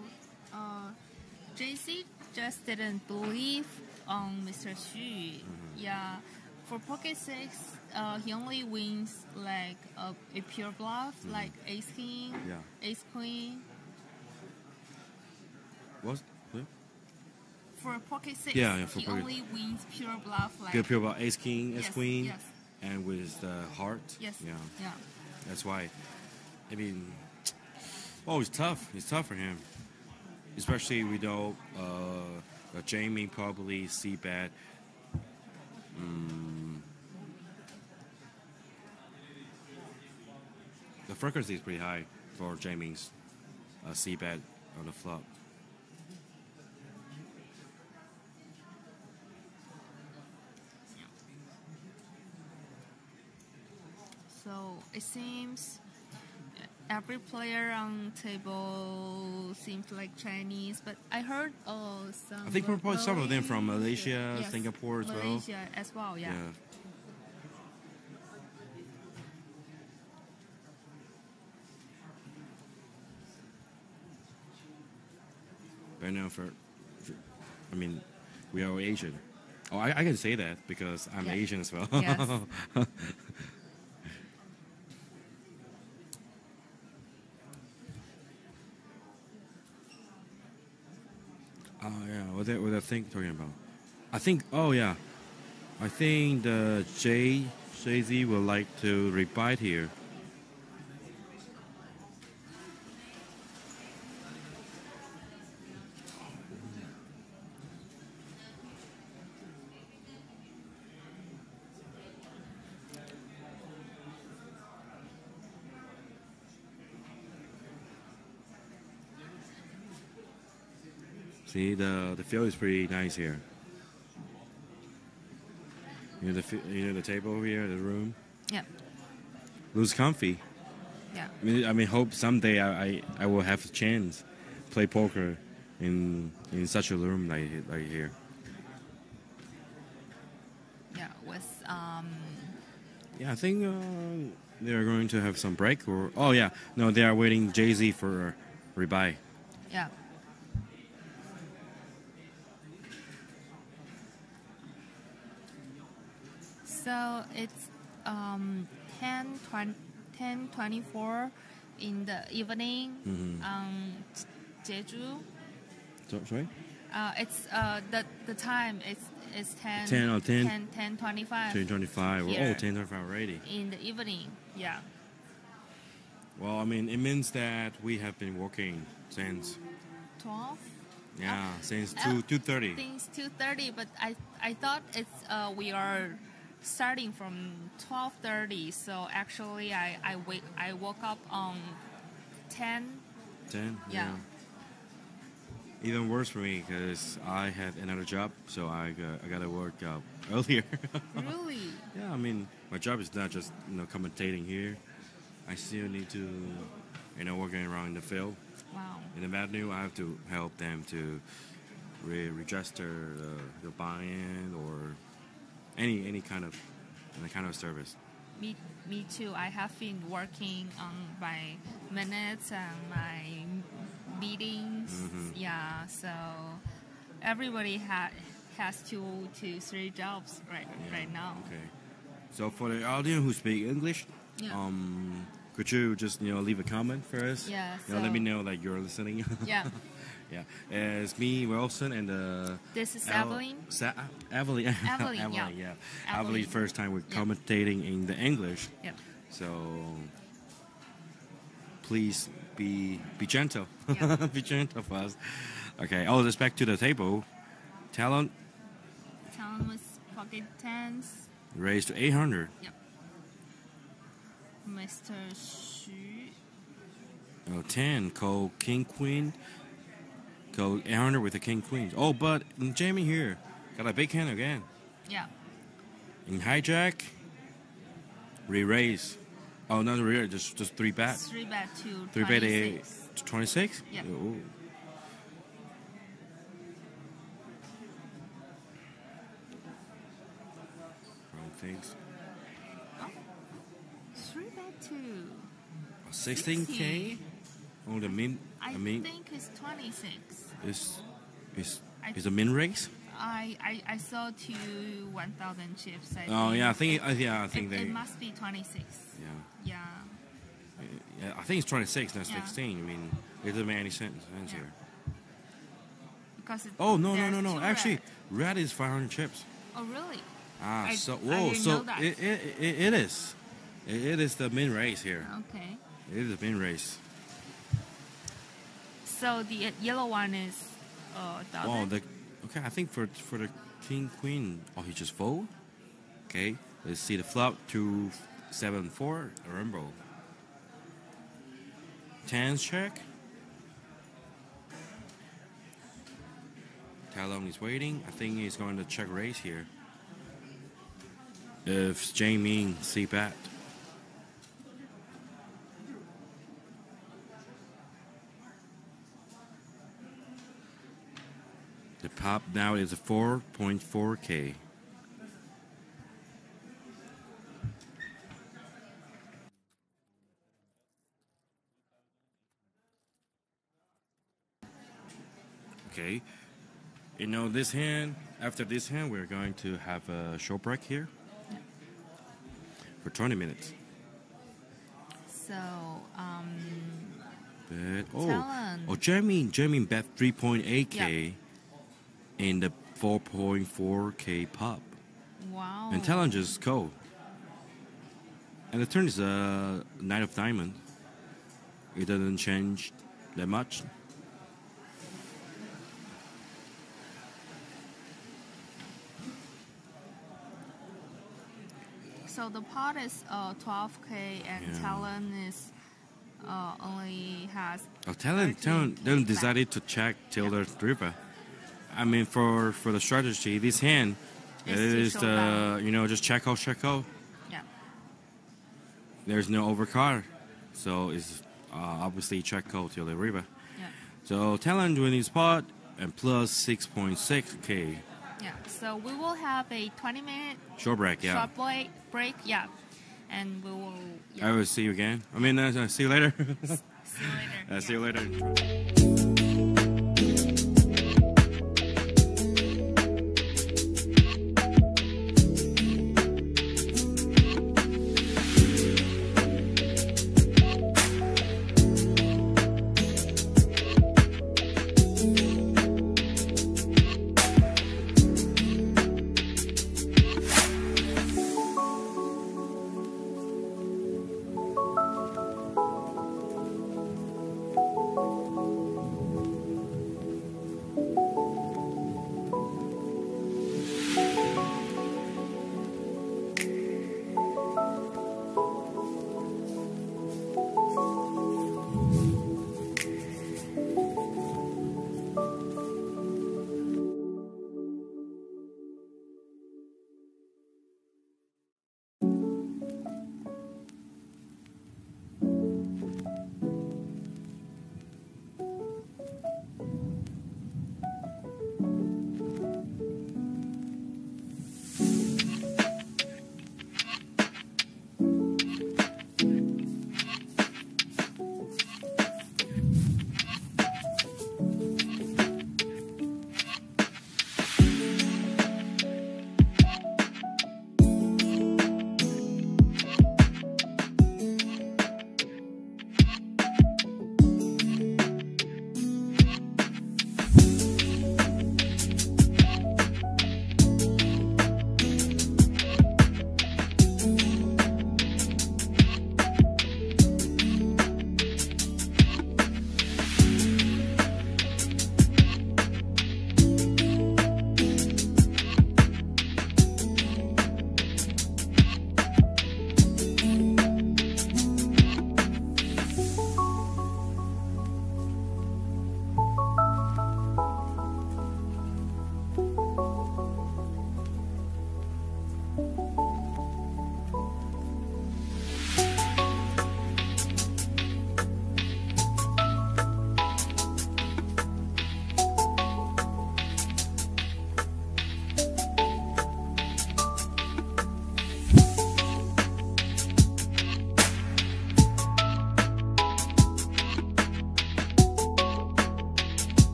Jay-Z just didn't believe on Mr. Xu. Yeah, for pocket 6, he only wins like a pure bluff, like ace king, ace queen. What? For pocket 6, for he pocket. only wins pure bluff, like Pure about ace king, ace queen, yes. and with the heart. Yes. Yeah. That's why. I mean, it's tough. It's tough for him, especially we know Jamie probably c-bet. The frequency is pretty high for Jamie's c-bet on the flop. it seems every player on table seems like Chinese, but I heard some. I think probably some of them from Malaysia, yes, Singapore as well. Malaysia as well, yeah. But now I mean, we are Asian. Oh, I can say that because I'm Asian as well. Yes. Oh yeah, what I think talking about? I think I think the Jay-Z would like to rebite here. See, the feel is pretty nice here. The table over here, the room. Yeah. Looks comfy. Yeah. I mean, hope someday I will have a chance play poker in such a room like here. Yeah. With Yeah, I think they are going to have some break or no, they are waiting Jay-Z for rebuy. Yeah. So it's 10:24 in the evening on Jeju. Sorry? It's the time is 10 10:25 10:25. here. Oh, 10:25 already. In the evening. Yeah. Well, I mean, it means that we have been working since 12. Since 2:30. Things 2:30, but I thought it's we are starting from 12:30. So actually, I woke up on 10. 10. Yeah. Even worse for me because I had another job, so I got to work earlier. Really? Yeah, I mean, my job is not just commentating here. I still need to working around in the field. Wow. In the venue, I have to help them to register the buy-in or any kind of service. Me too. I have been working on my minutes and my meetings. Mm-hmm. Yeah, so everybody has 2 to 3 jobs right now. Okay. So for the audience who speak English, could you just leave a comment for us? Yeah. Let me know that you're listening. Yeah. Yeah. It's me, Wilson, and this is Evelyn. Evelyn. Evelyn, yeah. Evelyn's first time with commentating in the English. Yeah. So please be gentle. Yeah. Be gentle for us. Okay. Oh, let's back to the table. Talon with pocket tens. raised to 800. Yep. Mr. Xu. 10. Call King Queen. Go 800 with the King Queens. Oh, but Jamie here got a big hand again. Yeah. In hijack, re-raise. Oh, not re-raise, just 3 bet. 3 bet to 3 bet 26. to 26? Yeah. Oh. Wrong things. 3 bet to 16K? Oh, the min. I think it's 26. Is a min race? I saw 1,000 chips. I think it must be 26. Yeah. Yeah, I think it's 26, not 16. I mean, it doesn't make any sense here. Because no. Actually, red is 500 chips. Oh, really? I didn't so know that. it is. It is the min race here. Okay. It is the min race. So the yellow one is 1,000? Oh, okay, I think for the King Queen, he just fold. Okay, let's see the flop 2-7-4, a rumble. 10s check. Talon is waiting. I think he's going to check raise here. If Jamie C bet. pop now is 4.4K. Okay, this hand, after this hand, we're going to have a short break here for 20 minutes. So, Jeremy bet 3.8K in the 4.4K pop. Wow. And Talon just cold. And the turn is a Knight of Diamond. It doesn't change that much. So the pot is 12K and Talon is only has. Talon then decided to check till the river. I mean, for the strategy, this hand is just check out. Yeah. There's no overcard, so it's obviously check out till the river. Yeah. So Talon doing his pot and plus 6.6K. Yeah. So we will have a 20-minute short break. Yeah. Short break. Yeah. And we will. I will see you again. I mean, see you later. See you later. See you later.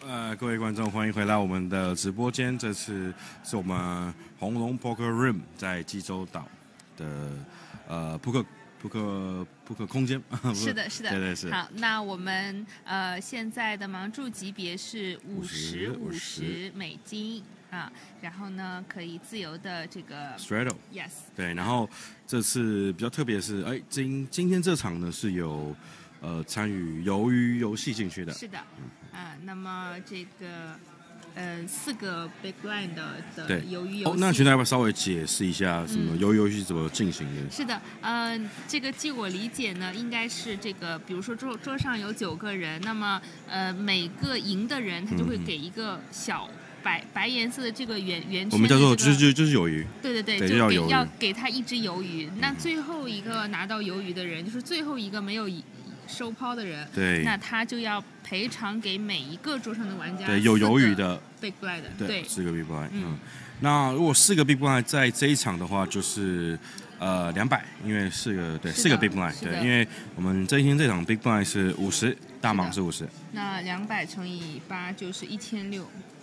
各位观众，欢迎回来我们的直播间。这次是我们红龙 Poker Room 在济州岛的扑克空间。 是的，是的， 对对是。 好，那我们现在的盲注级别是50美金啊，然后呢可以自由的这个 straddle。 Yes。 对，然后这次比较特别的是，今天这场呢是有参与鱿鱼游戏进去的。 是的。那么这个4个 big blind 的鱿鱼游戏。 那群长要不要稍微解释一下什么鱿鱼游戏怎么进行的？ 是的，这个据我理解呢，应该是这个，比如说桌上有9个人，那么每个赢的人他就会给一个小白颜色的这个圆圈， 我们叫做就是鱿鱼。 对， 就要给他一只鱿鱼。那最后一个拿到鱿鱼的人，就是最后一个没有收抛的人， 对， 那他就要赔偿给每一个桌上的玩家。 对，有鱿鱼的 big blind， 对，4个 big blind。那如果4个 big blind 在这一场的话，就是200，因为4个 big blind。对，因为我们这一天这场 big blind 是50，大盲是50。 那200乘以8就是1600。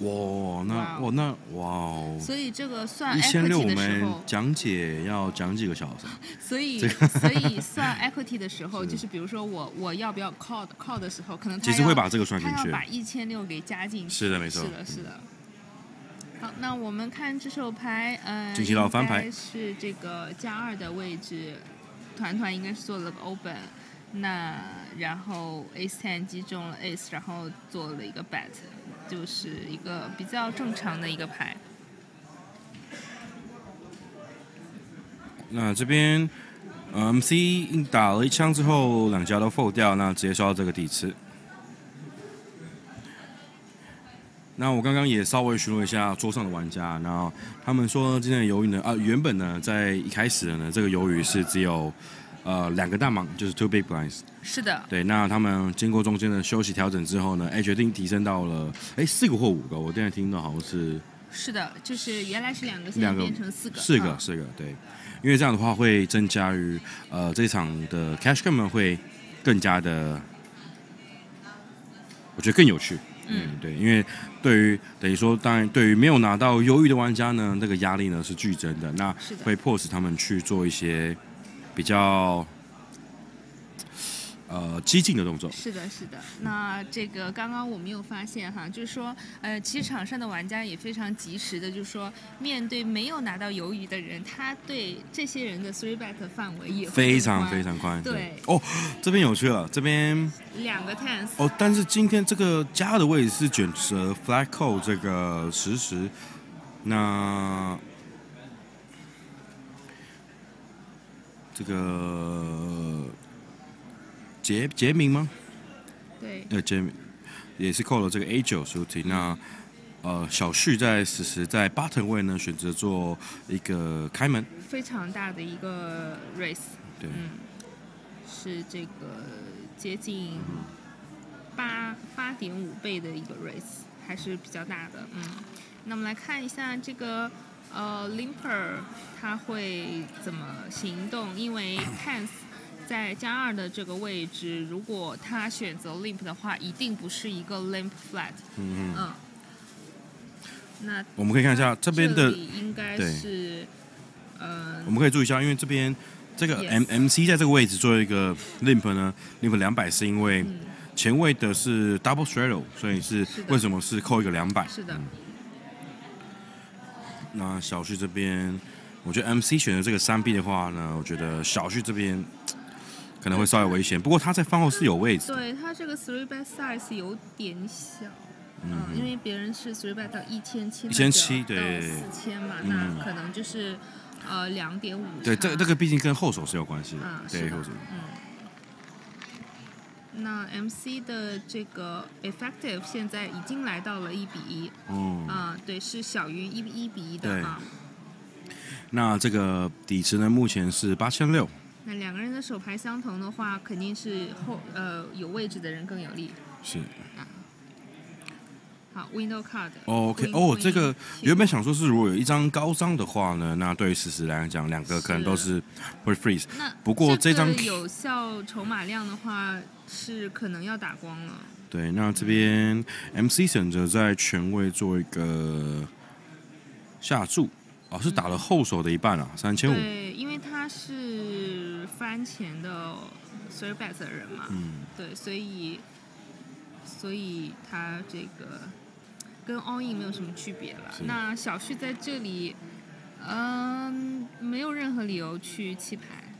哇， 所以这个算 1600， equity 的时候， 我们讲解要讲几个小时？ 所以算 equity 的时候，就是比如说我要不要 call 的时候，可能其实会把这个算进去， 他要把1600给加进去。 是的，没错。 是的。好，那我们看这手牌， 进行到翻牌， 是这个+2的位置，团应该是做了个 open， 那然后 Ace 10击中了 Ace， 然后做了一个 bet， 就是一个比较正常的一个牌。 那这边MC 打了一枪之后，2家都 fold 掉，那直接收到这个底池。那我刚刚也稍微询问一下桌上的玩家，然后他们说今天的鱿鱼呢，原本呢在一开始呢，这个鱿鱼是只有2个大盲，就是 2 big blinds。 是的。 对，那他们经过中间的休息调整之后呢，决定提升到了4个或5个，我现在听到好像是。 是的，就是原来是2个，现在变成4个。 4个，对，因为这样的话会增加于这场的 cash game 会更加的，我觉得更有趣。对，因为等于说，当然对于没有拿到鱿鱼的玩家呢，这个压力呢是剧增的，那会迫使他们去做一些比较激进的动作。 是的。那这个刚刚我们有发现哈，就是说其实场上的玩家也非常及时的，就是说面对没有拿到鱿鱼的人，他对这些人的 3 bet 范围也非常宽。 对。 这边有趣了，这边 2个 tens。 但是今天这个加的位置是选择 flat call 这个实，那这个杰明吗？ 对。 杰明也是扣了这个 A9 shooting。那小旭在在 button 位呢选择做一个开门， 非常大的一个 race。 对。 是这个接近8.5倍的一个 race， 还是比较大的。那么来看一下这个limper 他会怎么行动，因为 tens 在+2的这个位置，如果他选择 limp 的话，一定不是一个 limp flat。那我们可以看一下这边的， 应该是我们可以注意一下，因为这边这个 MC 在这个位置做一个 limp 呢 ，limp 200是因为前位的是 double straddle， 所以是为什么是扣一个200？ 是的。 那小旭这边，我觉得 MC 选择这个3B 的话呢，我觉得小旭这边可能会稍微危险，不过他在饭后是有位置。 对，他这个3 bet size 有点小。因为别人是3 bet 到1700， 对 ，4000嘛，那可能就是2.5。 对，这个毕竟跟后手是有关系的。对，后手。 那 MC 的这个 effective 现在已经来到了1比1。对，是小于1比1的啊。 那这个底池呢，目前是8600。 那2个人的手牌相同的话，肯定是有位置的人更有利。 是。 好 ，window card。 OK， 哦，这个原本想说是如果有一张高张的话呢，那对于实时来讲，两个可能都是会 freeze。不过这张有效筹码量的话，是可能要打光了。 对，那这边 MC 选择在权位做一个下注，是打了后手的一半啊，3500。 对，因为他是翻前的 3 bet 的人嘛，对，所以他这个跟 all in 没有什么区别了。那小旭在这里，没有任何理由去弃牌。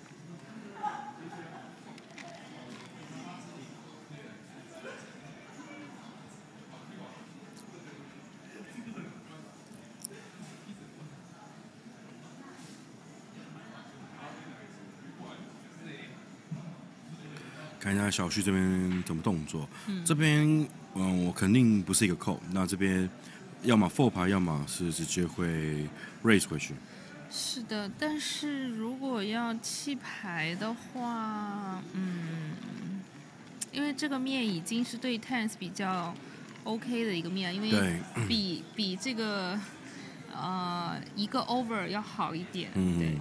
看一下小旭这边怎么动作。这边我肯定不是一个扣，那这边要么 fold 牌，要么是直接会 raise 回去。 是的，但是如果要弃牌的话，因为这个面已经是对 tens 比较 OK 的一个面，因为比这个一个 over 要好一点。对。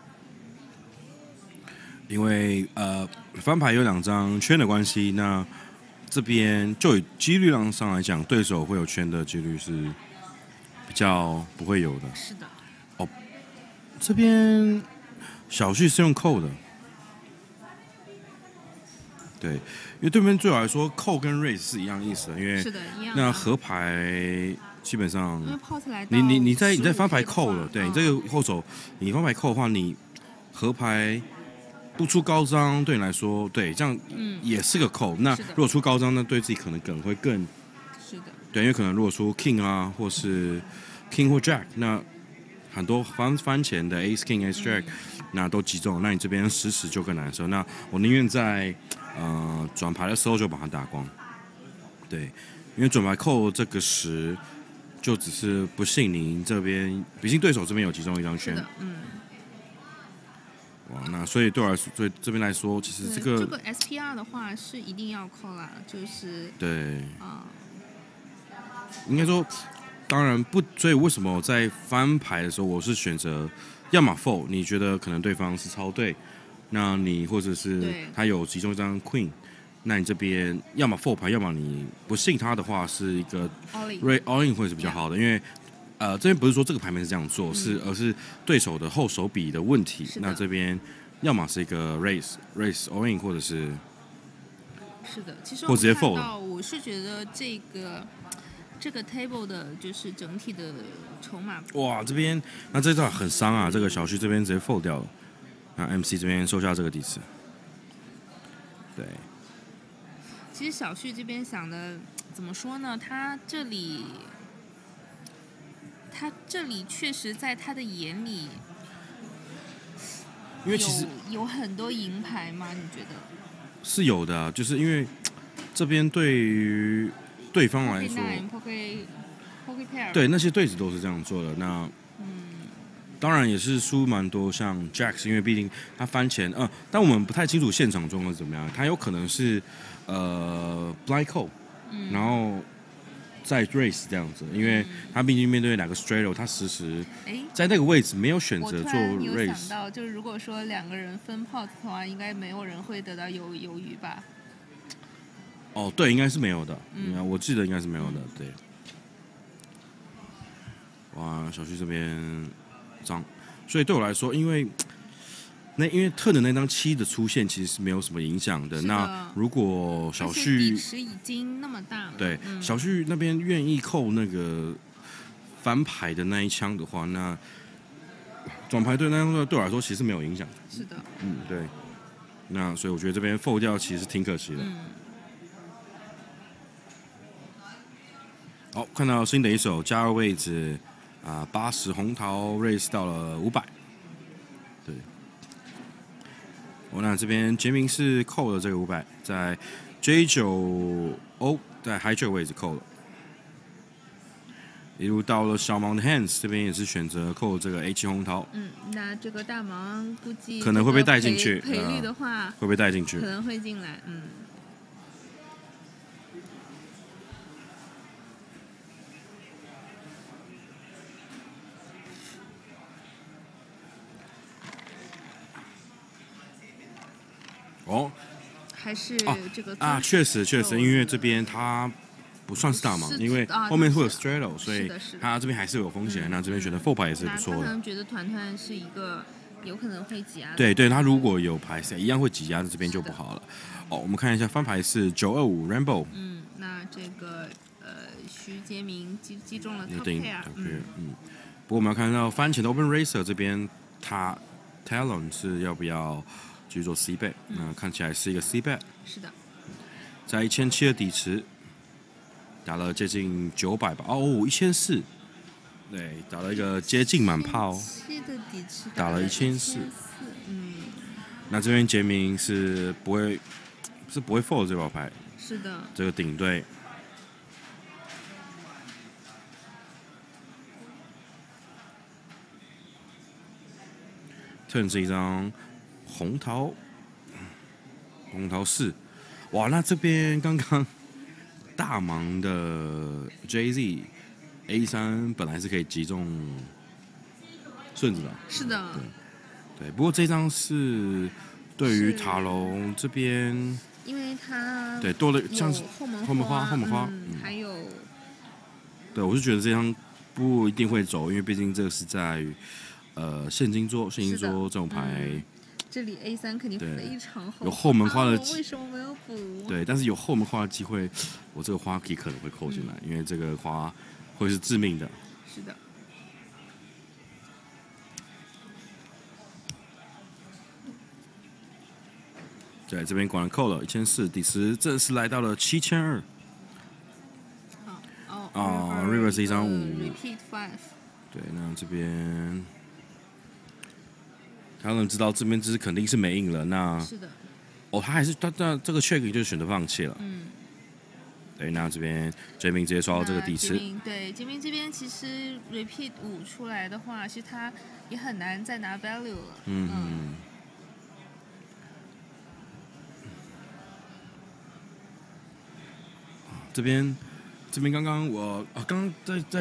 因为翻牌有2张圈的关系，那这边就以几率量上来讲，对手会有圈的几率是比较不会有的。 是的。 这边小旭是用扣的，对，因为对面对我来说，扣跟 raise 是一样意思的，因为是的，一样。 那合牌基本上， 因为 pot 来到你在翻牌扣了，对你这个后手，你翻牌扣的话，你合牌不出高张，对你来说，对这样也是个扣。那如果出高张，那对自己可能会更是的， 对，因为可能如果出 king 啊，或是 king 或 jack， 那很多翻前的 ace king ace jack，那都击中，那你这边实时就更难受。那我宁愿在转牌的时候就把它打光。对，因为转牌扣这个10，就只是不幸您这边，毕竟对手这边有击中一张圈。哇，那所以对我来说，对这边来说，其实这个 SPR 的话是一定要扣啦，就是对应该说。当然不，所以为什么我在翻牌的时候，我是选择要么 fold， 你觉得可能对方是超对，那你或者是他有其中一张 queen， 那你这边要么 fold 牌，要么你不信他的话是一个 all in 会是比较好的，因为这边不是说这个牌面是这样做，而是对手的后手比的问题。那这边要么是一个 raise all in， 或者是的，其实或直接 fold。 我是觉得这个 table 的就是整体的筹码， 哇，这边那这套很伤啊，这个小旭这边直接 fold 掉了，那 MC 这边收下这个底池。对， 其实小旭这边想的怎么说呢？他这里确实在他的眼里， 因为其实有很多银牌吗？你觉得？ 是有的，就是因为这边对于对方来说，对那些对子都是这样做的。那当然也是输蛮多，像 Jacks， 因为毕竟他翻前，但我们不太清楚现场状况怎么样。他有可能是blind call，然后再 raise 这样子，因为他毕竟面对2个 straight， 他实时在那个位置没有选择做 raise。 我有想到，就是如果说2个人分 pot 的话，应该没有人会得到鱿鱼吧？ 对，应该是没有的。我记得应该是没有的。对。哇，小旭这边脏，所以对我来说，因为 turn 的那张7的出现其实是没有什么影响的。那如果小旭底池已经那么大了， 对，小旭那边愿意扣那个翻牌的那一枪的话，那转牌对那张对我来说其实没有影响。 是的。 对。那所以我觉得这边 fold 掉其实挺可惜的。好，看到新的一手加入位置80红桃 raise 到了500。对，那这边杰明是扣了这个500，在 J9O 在 high 这个位置扣了，一路到了小盲的 hands 这边也是选择扣这个 A7 红桃。 那这个大盲估计可能会被带进去， 赔率的话会被带进去， 可能会进来。 哦， 还是这个确实，因为这边它不算是大盲，因为后面会有 straddle， 所以它这边还是有风险。那这边选择 4排也是不错的。 他可能觉得团团是一个有可能会挤压。 对，他如果有排一样会挤压，这边就不好了。哦，我们看一下翻牌是925 Rainbow。 那这个徐杰明击中了 top pair。 不过我们要看到番茄的 Open Racer 这边，他 Talon 是要不要继续做 C bet？那看起来是一个 C bet。 是的。 在1700的底池，打了接近900吧。1400。对，打了一个接近满炮。 1700的底池打了1400。那这边杰明是不会 fold 这把牌。 是的。 这个顶对。turn 是一张红桃4，哇，那这边刚刚大盲的 JZ A3 本来是可以击中顺子的。 是的。 对，不过这张是对于塔隆这边， 因为它对多了像是后门花， 还有， 对，我是觉得这张不一定会走，因为毕竟这个是在于现金桌这种牌， 这里 A3 肯定非常好， 有后门花的， 为什么没有补？ 对，但是有后门花的机会，我这个花可能会扣进来，因为这个花会是致命的。 是的。 对，这边果然扣了1400，底池正式来到了7200。River 是一张5 ，Repeat 5。 对，那这边他能知道这边只肯定是没赢了。那是的。 他还是他这个 check 就是选择放弃了。对，那这边杰明直接刷到这个底池。 对，杰明这边其实 Repeat 5出来的话，其实他也很难再拿 value 了。 这边刚刚我刚在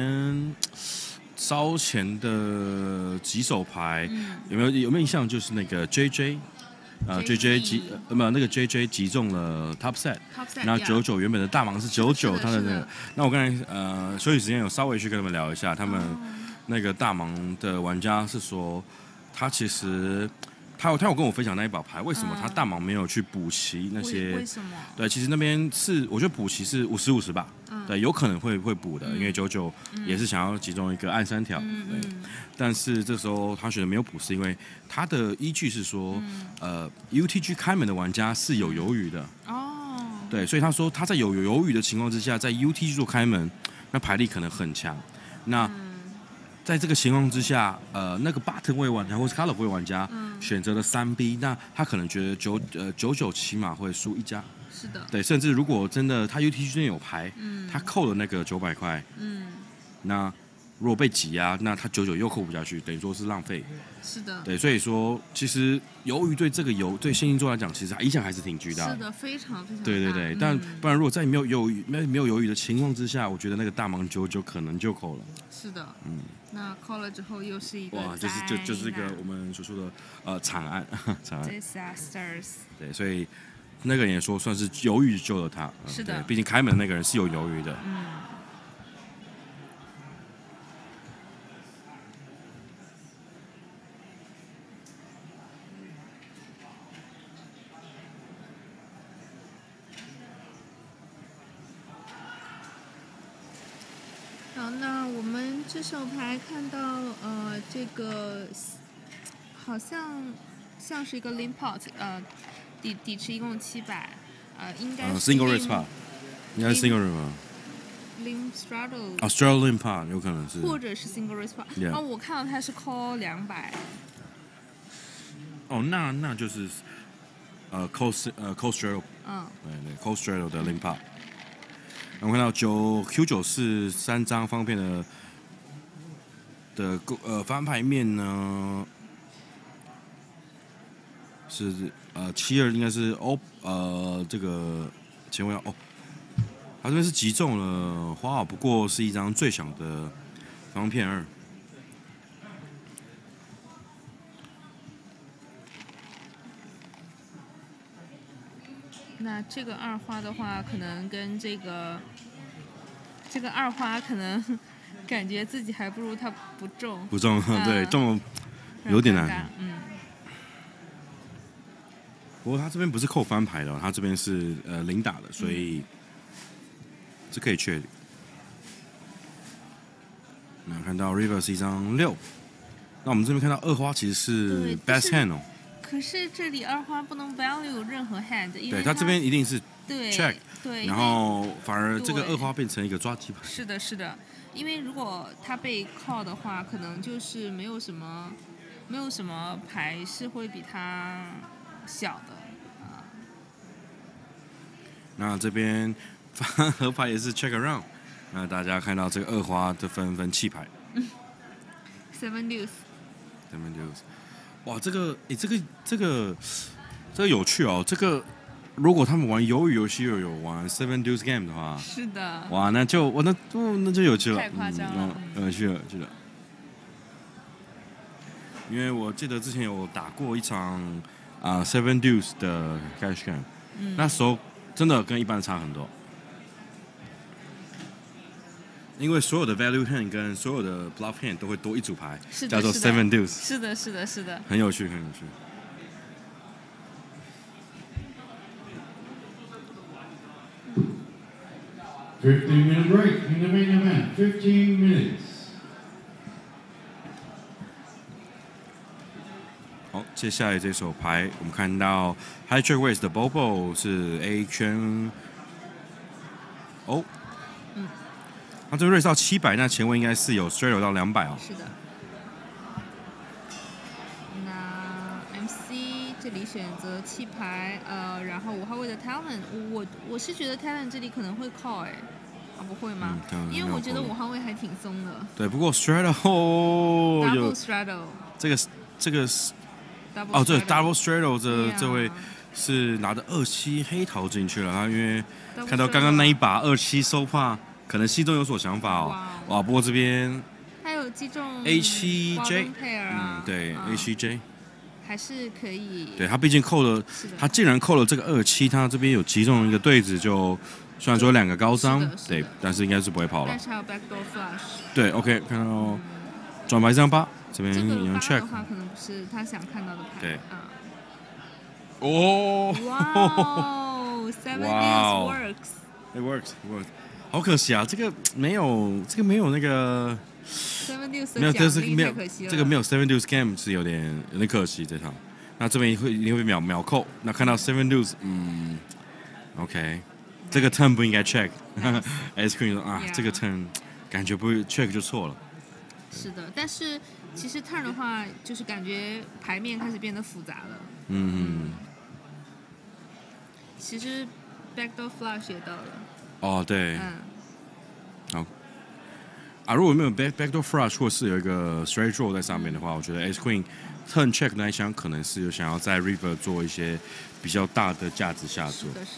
稍前的几手牌，有没有印象？就是那个 JJ JJ 那个 JJ 击中了 top set， 那99原本的大盲是99，他的那个。那我刚才休息时间有稍微去跟他们聊一下，他们那个大盲的玩家是说，他其实。他有跟我分享那一把牌，为什么他大盲没有去补齐那些？ 为什么？ 对，其实那边是我觉得补齐是50-50吧。对，有可能会补的，因为99也是想要集中一个暗3条。对，但是这时候他选择没有补，是因为他的依据是说，UTG 开门的玩家是有犹豫的。对，所以他说他在有犹豫的情况之下，在 UTG 做开门，那牌力可能很强。那在这个情况之下，那个 button 位玩家或是 color 位玩家选择了3B，那他可能觉得99起码会输1家。 是的。对， 甚至如果真的他 UTG 这边有牌，他扣了那个900块，那如果被挤压，那他99又扣不下去，等于说是浪费。 是的。 对，所以说其实鱿鱼对这个对现金桌来讲，其实影响还是挺巨大的。 是的，非常非常大。 对，但不然如果在没有鱿鱼的情况之下，我觉得那个大盲99可能就扣了。 是的。那扣了之后又是一个就是一个我们所说的惨案。 Disasters。 对，所以那个人也说算是犹豫救了他。 是的。 毕竟开门那个人是有犹豫的。 好，那我们这手牌看到这个好像是一个 limp pot， 底池一共700，应该是 single raise pot， 应该是 single raise pot。 limp straddle。 straddle limp pot 有可能是。 或者是 single raise pot。我看到它是 call 200。 那就是call straddle。对 call straddle 的 limp pot。我们看到Q9是3张方片的翻牌面呢，是72应该是这个前卫他这边是击中了花，不过是一张最小的方片2。 那这个二花的话，可能跟这个二花可能感觉自己还不如他不中。 不中，对，中有点难。不过他这边不是扣翻牌的，他这边是零打的，所以是可以确定。那看到 River 是一张6，那我们这边看到二花其实是 best hand 哦。 可是这里二花不能 value 任何 hand， 因为对他这边一定是 check， 对， 然后反而这个二花变成一个抓鸡牌。 是的，是的，因为如果他被 call 的话，可能就是没有什么牌是会比他小的。 那这边翻合牌也是 check around， 那大家看到这个二花的纷纷弃牌。 Seven deuce。 哇，这个有趣哦。这个如果他们玩鱿鱼游戏又有玩 Seven Deuce Game 的话， 是的。 哇，那就有趣了。 太夸张了。 有趣了。因为我记得之前有打过一场Seven Deuce 的 Cash Game，那时候真的跟一般差很多。因为所有的 value hand 跟所有的 bluff hand 都会多一组牌，叫做 Seven Deuce。 是的。 很有趣。 15-minute break in the main event. 15 minutes. 好，接下来这手牌，我们看到 High Check Raise 的 Bobo 是 A 圈。他这个 raise 到700，那前位应该是有 straight 到200哦。 是的。那 MC 这里选择弃牌，然后5号位的 Talon， 我是觉得 Talon 这里可能会 call 不会吗？因为我觉得5号位还挺松的。 对，不过 straddle double straddle 这个对 double straddle 这位是拿着27黑桃进去了，他因为看到刚刚那一把27收怕。可能心中有所想法哦，哇！不过这边他有击中 A7J， 对 A7J 还是可以。 对他毕竟扣了，他既然扣了这个27，他这边有击中一个对子，就虽然说2个高张，对，但是应该是不会跑了。 但是还有 backdoor flush。 对 ，OK， 看到转牌这张8，这边有人 check。 这个8的话可能不是他想看到的牌。 对。 哇 ，Seven Deuce works。It works. 好可惜啊，这个没有那个 Seven Deuce 没有， 这个没有 Seven Deuce Game 是有点可惜这场。那这边一定会秒扣。那看到 Seven Deuce， OK， 这个 turn 不应该 check。Ice Queen 说这个 turn 感觉不会 check 就错了。 是的，但是其实 turn 的话，就是感觉牌面开始变得复杂了。其实 backdoor flush 也到了。 对。好。如果没有 backdoor flush 或是有一个 straight draw 在上面的话，我觉得 Ace Queen turn check 那一箱可能是有想要在 river 做一些比较大的价值下注。 是的。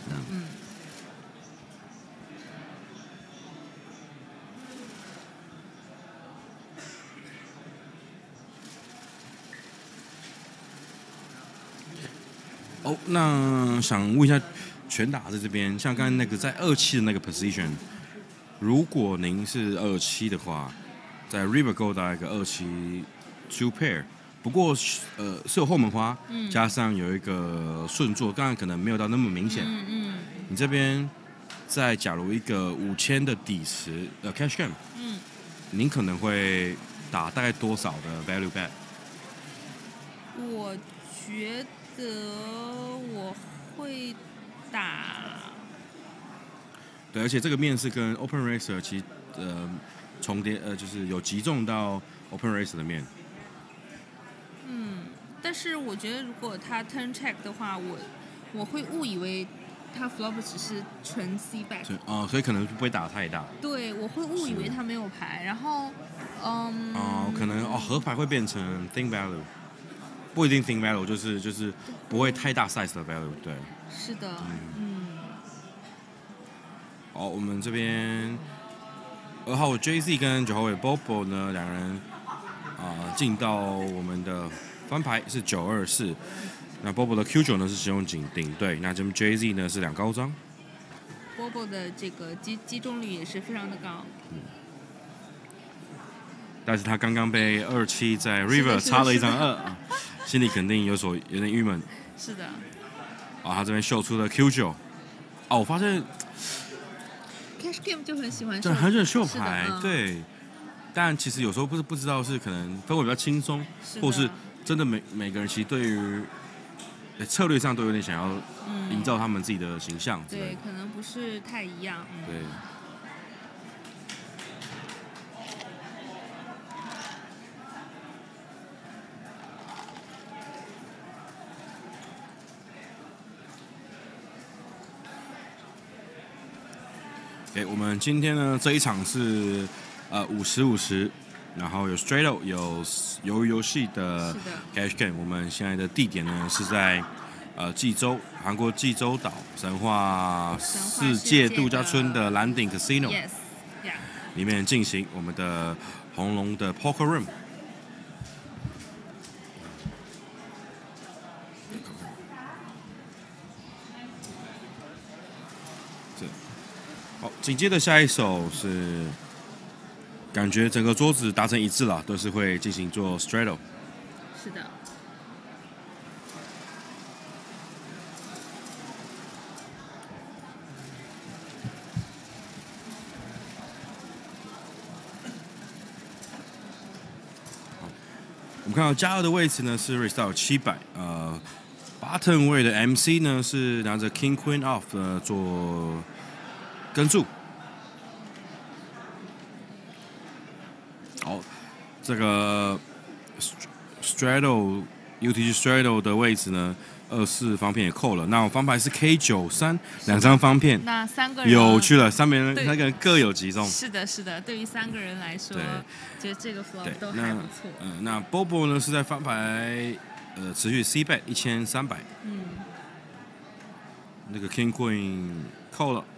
那想问一下。拳打在这边，像刚才那个在27的那个 position， 如果您是27的话，在 river 勾搭一个27 two pair， 不过是有后门花，加上有一个顺坐，当然可能没有到那么明显。你这边在假如一个5000的底池cash game，您可能会打大概多少的 value bet？ 我觉得我会。 对，而且这个面是跟 Open Racer 其实重叠，就是有击中到 Open Racer 的面。 但是我觉得如果他 turn check 的话，我会误以为他 flop 只是纯 C bet。 所以可能不会打太大。 对，我会误以为他没有牌，然后可能合牌会变成 thin value， 不一定 thin value， 就是不会太大 size 的 value， 对。 是的。 好，我们这边2号 JZ 跟9号位 Bobo 呢，两人进到我们的翻牌是924。 那 Bobo 的 Q9 呢是使用顶对，那这边 JZ 呢是2高张。 Bobo 的这个击中率也是非常的高。 但是他刚刚被27在 River 插了一张2，心里肯定有点郁闷。 是的。 他这边秀出了 Q9。我发现 Cash Game 就很喜欢对，很喜欢秀牌，对。但其实有时候不知道是可能氛围比较轻松，或是真的每个人其实对于策略上都有点想要营造他们自己的形象。 对，可能不是太一样。 对。我们今天呢这一场是50-50，然后有 Straddle 有鱿鱼游戏的 Cash Game。我们现在的地点呢是在济州，韩国济州岛神话世界度假村的蓝顶 Casino 里面进行我们的红龙的 Poker Room。好，紧接着下一手是，感觉整个桌子达成一致了，都是会进行做 straddle。 是的。 我们看到加2的位置呢是 raise 到700，button 位的 MC 呢是拿着 King Queen off 做跟注。好，这个 straddle UTG straddle 的位置呢，24方片也扣了。那我方牌是 K93， 2张方片。 那3个人有趣了，3个人各有击中。 是的，是的，对于3个人来说，觉得这个 flop 都还不错。 那 Bobo 呢是在方牌持续 C bet 1300。那个 King Queen 扣了。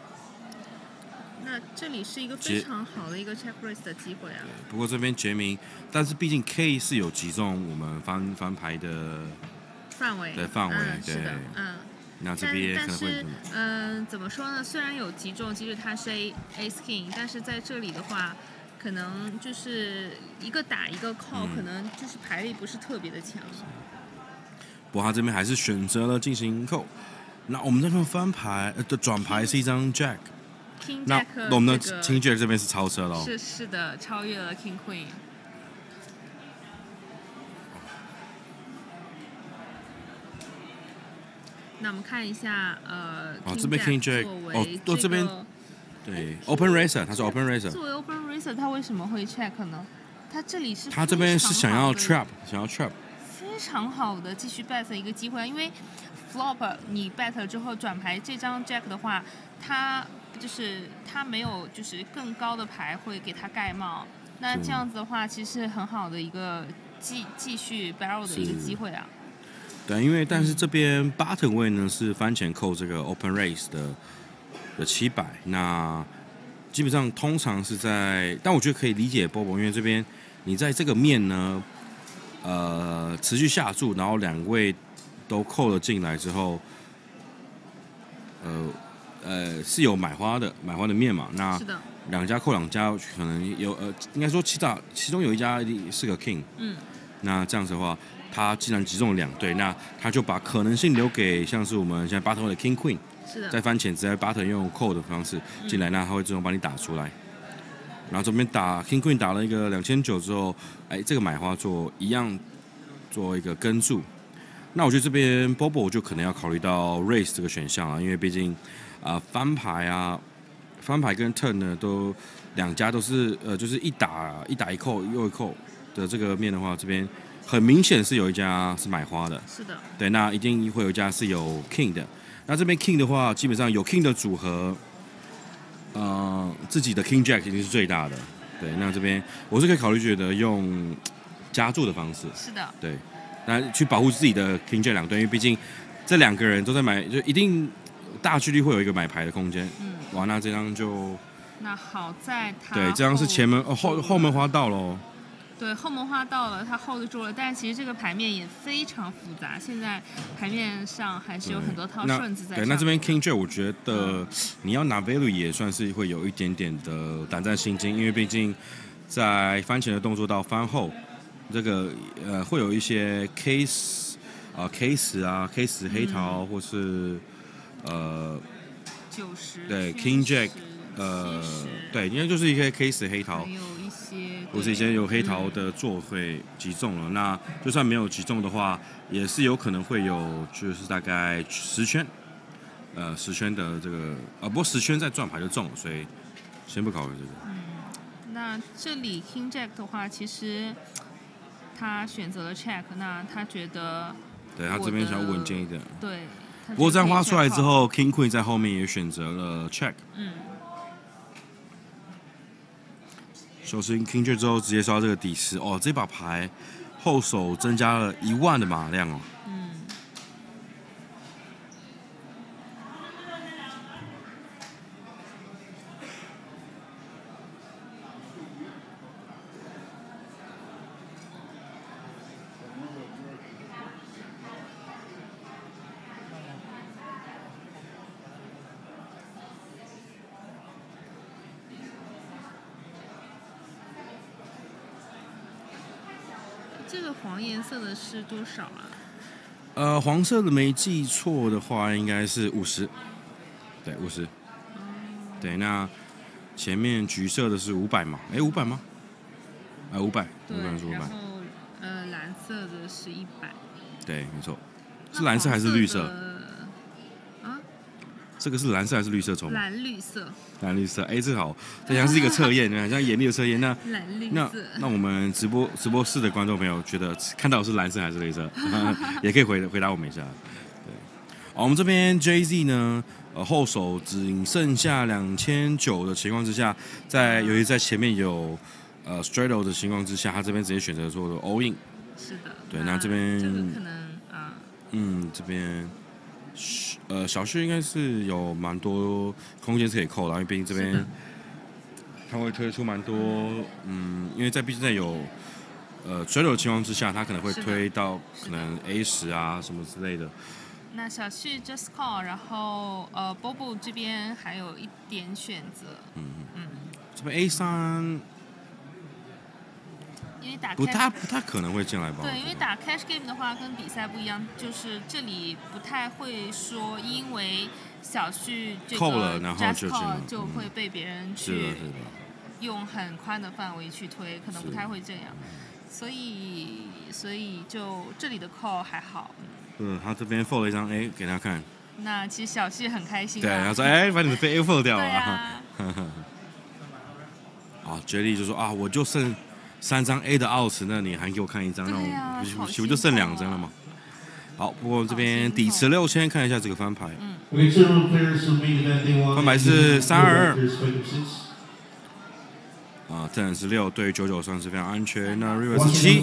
那这里是一个非常好的一个 check raise 的机会啊。 不过这边决明，但是毕竟 K 是有击中我们翻牌的范围， 对， 是的， 那这边可能会怎么说呢？虽然有击中，即使它是 Ace King， 但是在这里的话，可能就是一个打一个 call，可能就是牌力不是特别的强。 不过他这边还是选择了进行 call。那我们这边翻牌的转牌是一张 Jack。 那我们的 King Jack 这边是超车了。 是的，超越了 King Queen。那我们看一下这边 King Jack 这边对 Open Racer， 他是 Open Racer。 作为 Open Racer， 他为什么会 check 呢？他这里是他这边是想要 trap， 非常好的继续 bet 一个机会，因为 flop 你 bet 了之后转牌这张 Jack 的话，他没有就是更高的牌会给他盖帽，那这样子的话其实是很好的一个继续 barrel 的一个机会啊。 对，因为但是这边 button 位呢是翻前扣这个 open race 的700，那基本上通常是在，但我觉得可以理解 Bobo， 因为这边你在这个面呢，持续下注，然后2位都扣了进来之后，是有买花的面嘛，那2家扣2家，可能有应该说其中有一家是个 king， 那这样子的话。他既然击中了2对，那他就把可能性留给像是我们现在 button 的 King Queen， 在翻前直接 button 用 call 的方式进来，那他会自动帮你打出来。然后这边打 King Queen 打了一个2900之后，这个买花做一样做一个跟注。那我觉得这边 Bobo 就可能要考虑到 raise 这个选项了，因为毕竟翻牌跟 turn 呢都2家都是就是一打一扣又一扣的这个面的话，这边。很明显是有一家是买花的， 是的， 对，那一定会有一家是有 king 的。那这边 king 的话，基本上有 king 的组合，自己的 king jack 一定是最大的。对，那这边我是可以考虑觉得用加注的方式， 是的， 对，那去保护自己的 king jack 2对，因为毕竟这2个人都在买，就一定大几率会有一个买牌的空间。哇，那这张就， 那好在他对，这张是前门后门花道喽。 对，后门花到了，他 hold 住了，但是其实这个牌面也非常复杂，现在牌面上还是有很多套顺子在上面。 对，那这边 King Jack 我觉得你要拿 value 也算是会有一点点的胆战心惊，因为毕竟在翻前的动作到翻后，这个会有一些 case K10 黑桃或是 90 对 King Jack 对，应该就是一些 K10 黑桃， 还有一些或是一些有黑桃的座会击中了。那就算没有击中的话，也是有可能会有，就是大概10圈，10圈的这个不过10圈再转牌就中了，所以先不考虑这个。 那这里 King Jack 的话，其实他选择了 check， 那他觉得对他这边想要稳健一点。 对。 不过这样花出来之后 ，King Queen 在后面也选择了 check。首先 King Jack 之后直接刷这个底10，哦，这把牌后手增加了1万的马量哦。 这个黄颜色的是多少啊？ 黄色的没记错的话，应该是50，对50。对，那前面橘色的是500嘛？500吗？500， 对， 是500。 然后蓝色的是100。 对，没错。是蓝色还是绿色？这个是蓝色还是绿色筹码？ 蓝绿色。 蓝绿色，这好，这像是一个测验，像严厉的测验。那蓝绿色。 那我们直播室的观众朋友觉得看到的是蓝色还是绿色？也可以回答我们一下。对，我们这边 JZ 呢，后手只剩下2900的情况之下，由于在前面有straddle 的情况之下，他这边直接选择做 all in。 是的。 对，那这边这个可能这边。小旭应该是有蛮多空间是可以扣的，因为毕竟这边他会推出蛮多，因为毕竟在有追流的情况之下，他可能会推到可能 A10啊什么之类的。 那小旭 just call， 然后Bobo 这边还有一点选择。 这边 A3。 因为打不太可能会进来吧？ 对，因为打 cash game 的话跟比赛不一样，就是这里不太会说，因为小旭这个扣了，然后就会被别人去用很宽的范围去推，可能不太会这样。所以就这里的 call 还好。 他这边 fold 了一张 A 给他看。 那其实小旭很开心。 对，他说：“把你的飞 A fold 掉了。”好，决力就说：“我就剩3张 A 的 outs， 那你还给我看1张，那我不就剩2张了吗？”好，不过这边底池6000，看一下这个翻牌。翻牌是322。turn 是6，对于99算是非常安全。那 river 是7。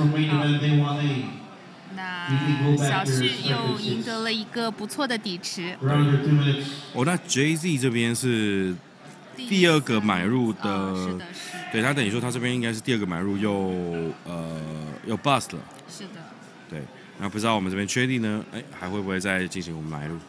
那小旭又赢得了一个不错的底池。 那 JZ 这边是第2个买入的，对，他等于说他这边应该是第2个买入又 bust 了。 是的。 对，那不知道我们这边确定呢？还会不会再进行我们买入？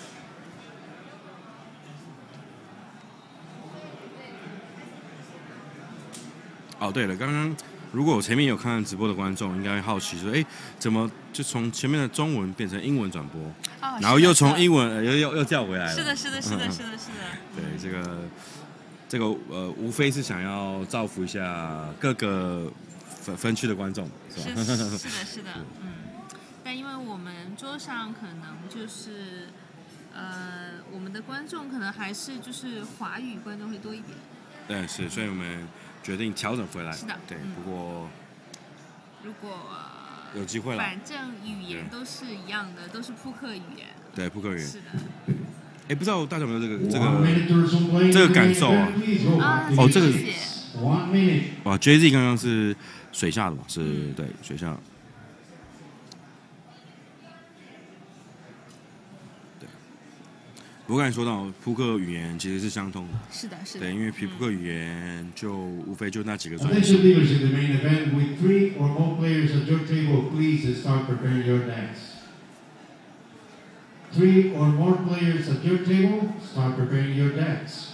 对了，刚刚如果我前面有看直播的观众，应该会好奇说，怎么就从前面的中文变成英文转播，然后又从英文又调回来了？ 是的。 对，这个无非是想要造福一下各个分区的观众，是吧？ 是的。但因为我们桌上可能就是我们的观众可能还是就是华语观众会多一点。 对，是，所以我们决定调整回来。 是的。 对，不过如果有机会了， 反正语言都是一样的，都是扑克语言。 对，扑克语言。 是的。 不知道大家有没有这个感受啊？这个哇 ，JZ 刚刚是水下的嘛？是，对，水下。对， 不过刚才说到扑克语言其实是相通的， 是的，是的。 对，因为扑克语言就无非就那几个专业。 Attention leaders in the main event, with 3 or more players at your table, please start preparing your decks. 3 or more players at your table, start preparing your decks.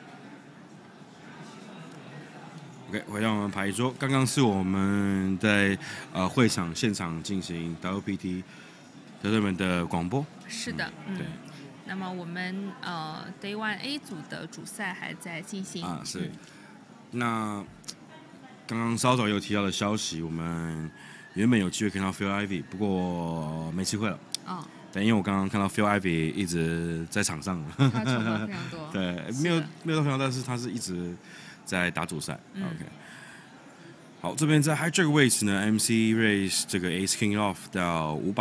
OK， 回到我们牌桌，刚刚是我们在会场现场进行 WPT 德队们的广播。 是的， 对。 那么我们Day One A 组的主赛还在进行啊，是。那刚刚稍早有提到的消息，我们原本有机会看到 Phil Ivey， 不过没机会了。 哦。 对，因为我刚刚看到 Phil Ivey 一直在场上， 他球跑非常多。 对，没有到非常多，但是他是一直在打主赛。OK。好，这边在 Hijack 位置呢 ，MC raise 这个 Ace King off 到500。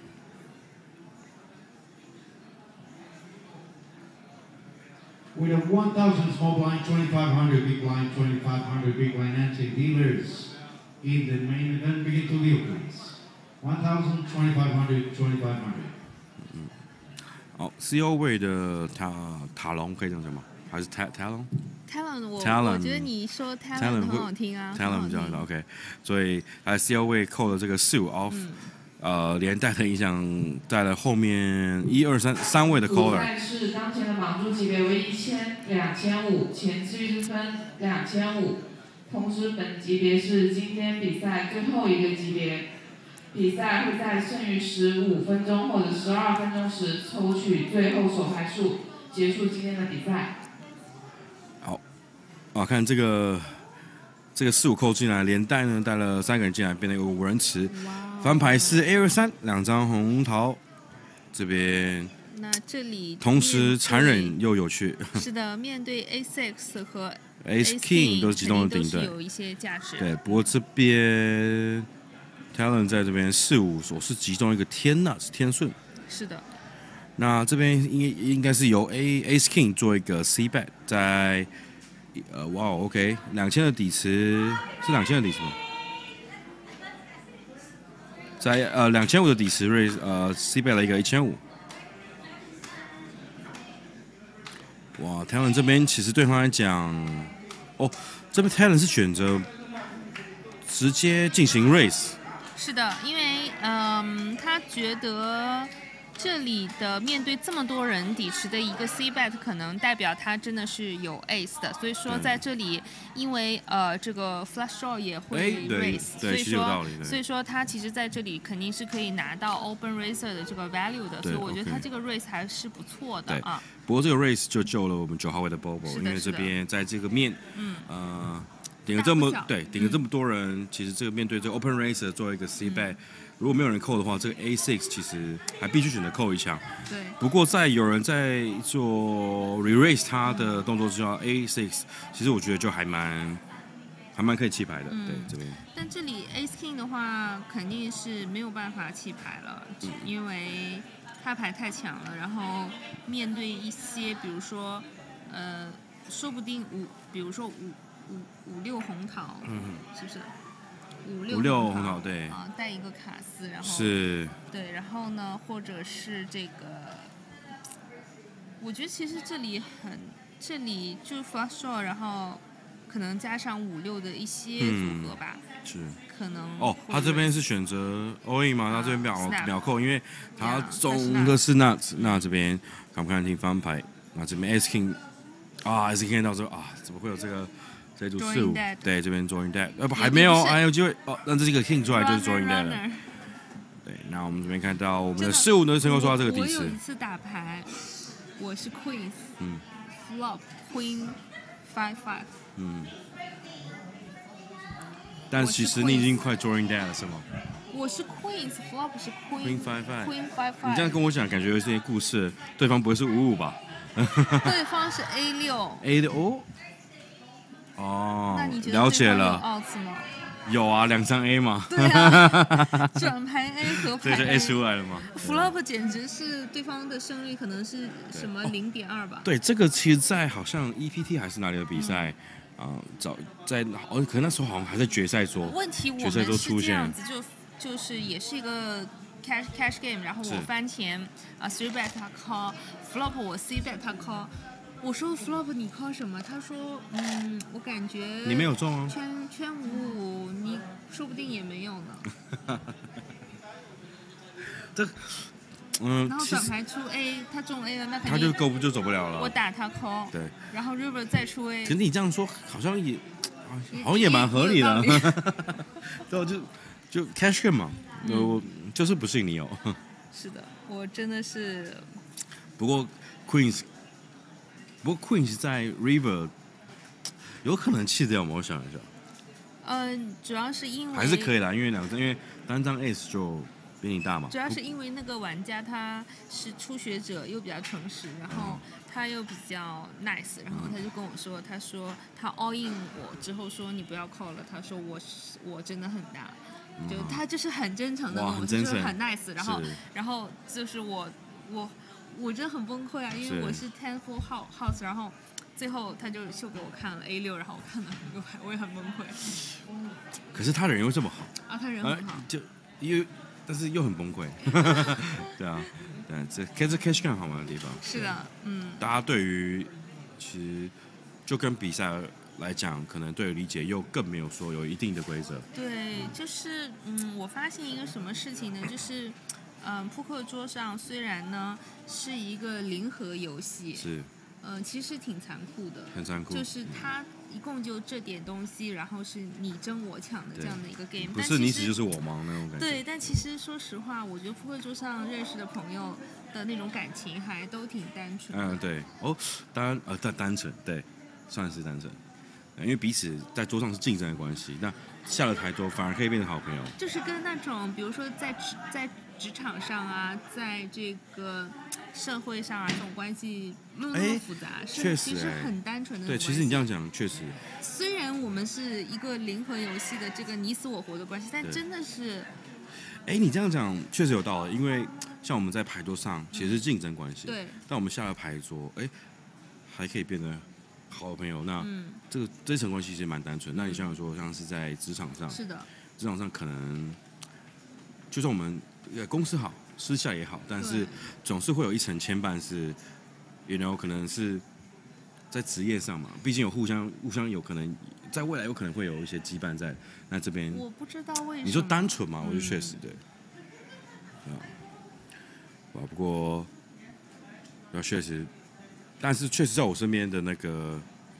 With a 1,000 small blind, 2,500 big blind, 2,500 big blind entry, dealers in the main event begin to deal, please. 1,000, 2,500, 2,500. 好 ，CO 位的塔隆可以这样讲吗？还是 Talon？Talon， 我觉得你说 Talon 很好听啊。 Talon 比较好 OK， 所以CO 位扣了这个4-5 off，连带的影响带了后面1、2、3位的 caller。 主赛是当前的榜注级别为1000、2500，前治愈之分2500。同时，本级别是今天比赛最后一个级别。比赛会在剩余15分钟或者12分钟时抽取最后手牌数，结束今天的比赛。 好，看这个4、5扣进来，连带呢带了3个人进来，变成一个5人池。翻牌是 A23 2张红桃，这边。 那这里同时残忍又有趣。 是的，面对 A6 和 Ace King 都是集中的顶对， 有一些价值。 对，不过这边 Talon 在这边4-5，我是集中一个天呐，是天顺。 是的。 那这边应该是由 Ace King 做一个 C bet， 在哇 OK 2000的底池是2000的底池吗？在2500的底池C bet 了一个1500。哇 ，Talon 这边其实对他来讲，这边 Talon 是选择直接进行 raise。 是的，因为他觉得这里的面对这么多人底池的一个 C bet 可能代表他真的是有 ace 的，所以说在这里，因为这个 flush draw 也会 raise， 所以说他其实在这里肯定是可以拿到 open raiser 的这个 value 的，所以我觉得他这个 raise 还是不错的啊。 不过这个 raise 就救了我们9号位的 Bobo， 因为这边在这个面，顶了这么多人，其实这个面对这个 open raiser 做一个 C bet。如果没有人扣的话，这个 A6 其实还必须选择扣一枪。 对。 不过在有人在做 re-raise 他的动作之后 ，A6 其实我觉得就还蛮可以弃牌的。对，这边。 但这里 Ace King 的话，肯定是没有办法弃牌了，因为他牌太强了。然后面对一些，比如说，说不定比如说5、6红桃，是不是？5、6红桃， 对啊，带一个卡斯，然后是， 对，然后呢，或者是这个，我觉得其实这里就是 flush draw， 然后可能加上5、6的一些组合吧， 是， 可能他这边是选择 all in 嘛，他这边秒扣，因为他中的是那这边看不看听翻牌，那这边 Ace King ，Ace King 到时候怎么会有这个？这组4-5，对，这边 join dead， 还没有，还有机会那这个 king 出来就是 join dead 了。对，那我们这边看到我们的4-5呢成功刷到这个底池。 我有一次打牌，我是 queen，flop queen 5-5。 但其实你已经快 join dead 了，是吗？ 我是 queen，flop 是 queen 5-5。 queen 5-5。 你这样跟我讲，感觉有些故事，对方不会是5-5吧？ 对方是 A6。 那你觉得了解了。 有 odds 吗？ 有啊，2张 A 嘛。 对啊，转牌 A 和牌 A， 对，就 A 出来了嘛。 flop 简直是对方的胜率可能是什么0.2吧？ 对，这个其实在好像 EPT 还是哪里的比赛早在可能那时候好像还在决赛桌。 问题我们是这样子，就是也是一个 cash game， 然后我翻钱3 bet 他 call flop， 我 C bet 他 call。我说 flop 你 call 什么？他说我感觉你没有中啊， 圈55，你说不定也没有呢。 这然后转牌出 A， 他中 A 了，那他就走不了了。 我打他 call， 对， 然后 river 再出 A。 可是你这样说好像也蛮合理的。对，就 cash game 嘛，就是不信你有。 是的，我真的是。 不过 Queens 在 River 有可能弃掉吗？我想一下。 主要是因为还是可以啦，因为单张 Ace 就比你大嘛。 主要是因为那个玩家他是初学者，又比较诚实，然后他又比较 nice， 然后他就跟我说，他说他 all in 我之后说你不要 call 了，他说我真的很大，就他就是很真诚的跟我说，就是很 nice， 然后就是我真的很崩溃啊，因为我是 10-4 house， 然后最后他就秀给我看了 A6， 然后我看了6牌，我也很崩溃。 可是他人又这么好啊，他人很好， 但是又很崩溃。对啊，对，这 cash game 好玩的地方。 是的， 大家对于其实就跟比赛来讲，可能对于理解又更没有说有一定的规则。 对，就是我发现一个什么事情呢？就是扑克桌上虽然呢是一个零和游戏， 是， 其实挺残酷的， 很残酷。 就是它一共就这点东西，然后是你争我抢的这样的一个 game， 不是你死就是我亡那种感觉。 对，但其实说实话，我觉得扑克桌上认识的朋友的那种感情还都挺单纯。 对，当然单纯，对，算是单纯。因为彼此在桌上是竞争的关系，那下了台桌反而可以变成好朋友。 就是跟那种比如说在职场上啊，在这个社会上啊，这种关系那么复杂， 确实其实很单纯的。 对，其实你这样讲确实。 虽然我们是一个零和游戏的这个你死我活的关系，但真的是。 你这样讲确实有道理，因为像我们在牌桌上其实是竞争关系， 对。 但我们下了牌桌，还可以变得好朋友，那这层关系其实蛮单纯。那你想想说，像是在职场上， 是的， 职场上可能就算我们公司好，私下也好，但是总是会有一层牵绊是可能是在职业上嘛，毕竟有互相有可能在未来有可能会有一些羁绊在那这边。 我不知道为什么。 你说单纯嘛？我觉得确实对。不过确实，但是确实在我身边的那个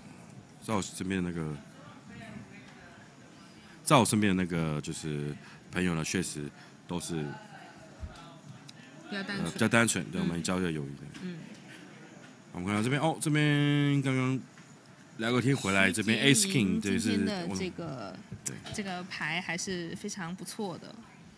就是朋友呢，确实都是比较单纯，对我们交友友谊的。我们看到这边这边刚刚聊个天回来，这边 Ace King 对是的这个牌还是非常不错的。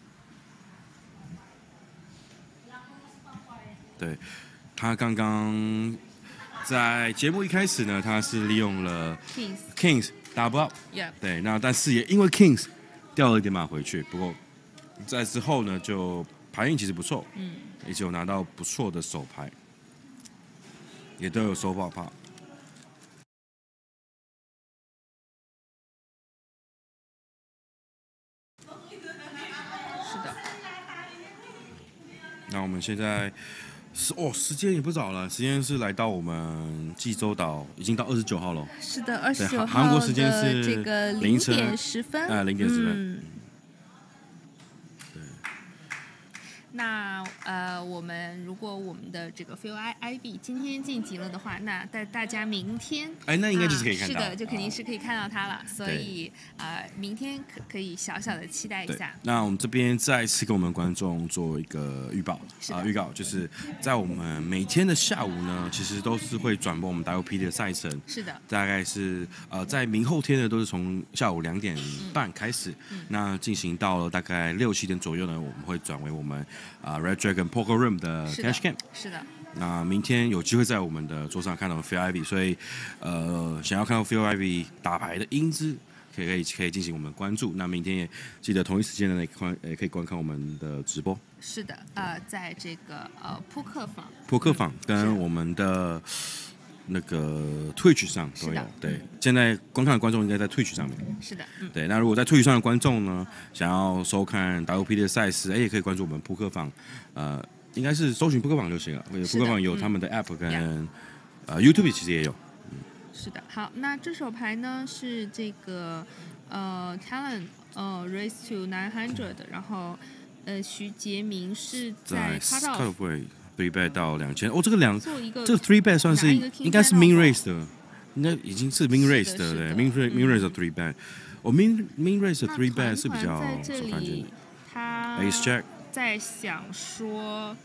对，他刚刚在节目一开始呢，他是利用了 Kings double up， 对，那但是也因为 Kings 掉了一点码回去，不过在之后呢，就牌运其实不错，也就有拿到不错的手牌，也都有收爆趴。 是的。 那我们现在时间也不早了，时间是来到我们济州岛，已经到29号了。 是的，29号韩国时间是这个0点10分。 0点10分。 那如果我们的这个 Phil Ivey 今天晋级了的话，那大家明天那应该就是可以看到， 是的，就肯定是可以看到他了。所以明天可以小小的期待一下。 那我们这边再次跟我们观众做一个预告就是在我们每天的下午呢，其实都是会转播我们 WP 的赛程。 是的， 大概是在明后天呢，都是从下午2点半开始，那进行到了大概6、7点左右呢，我们会转为我们Red Dragon Poker Room 的 Cash Game。 是的。 那明天有机会在我们的桌上看到 Phil Ivey， 所以想要看到 Phil Ivey 打牌的英姿，可以进行我们的关注。那明天也记得同一时间呢，也可以观看我们的直播。 是的，在这个扑克坊跟我们的那个 Twitch 上都有。对，现在观看的观众应该在 Twitch 上面。 是的， 对，那如果在 Twitch 上的观众呢，想要收看 WPT 的赛事，也可以关注我们扑克坊，应该是搜寻扑克坊就行了。扑克坊有他们的 App 跟YouTube 其实也有。 是的，好，那这手牌呢是这个Talon Race to 900，然后徐杰明是在 Cut Off 3 bet 到2000，这个这个3 bet 算是应该是 Min Race 的，应该已经是 Min Race 的，对 Min Race 的3 bet， Min Race 的3 bet 是比较少看见的。 他 Ace Jack 在想说，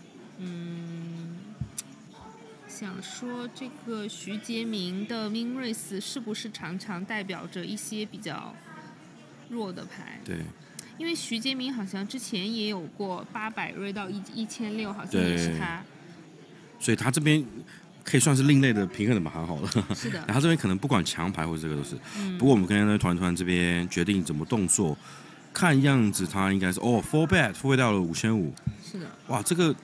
这个徐杰明的 Min Race 是不是常常代表着一些比较弱的牌？ 对。 因为徐杰明好像之前也有过800瑞到1600，好像也是他， 所以他这边可以算是另类的平衡的蛮好的。 是的， 然后他这边可能不管强牌或者这个都是。不过我们跟那团这边决定怎么动作，看样子他应该是4 bet 到了5500。 是的， 哇，这个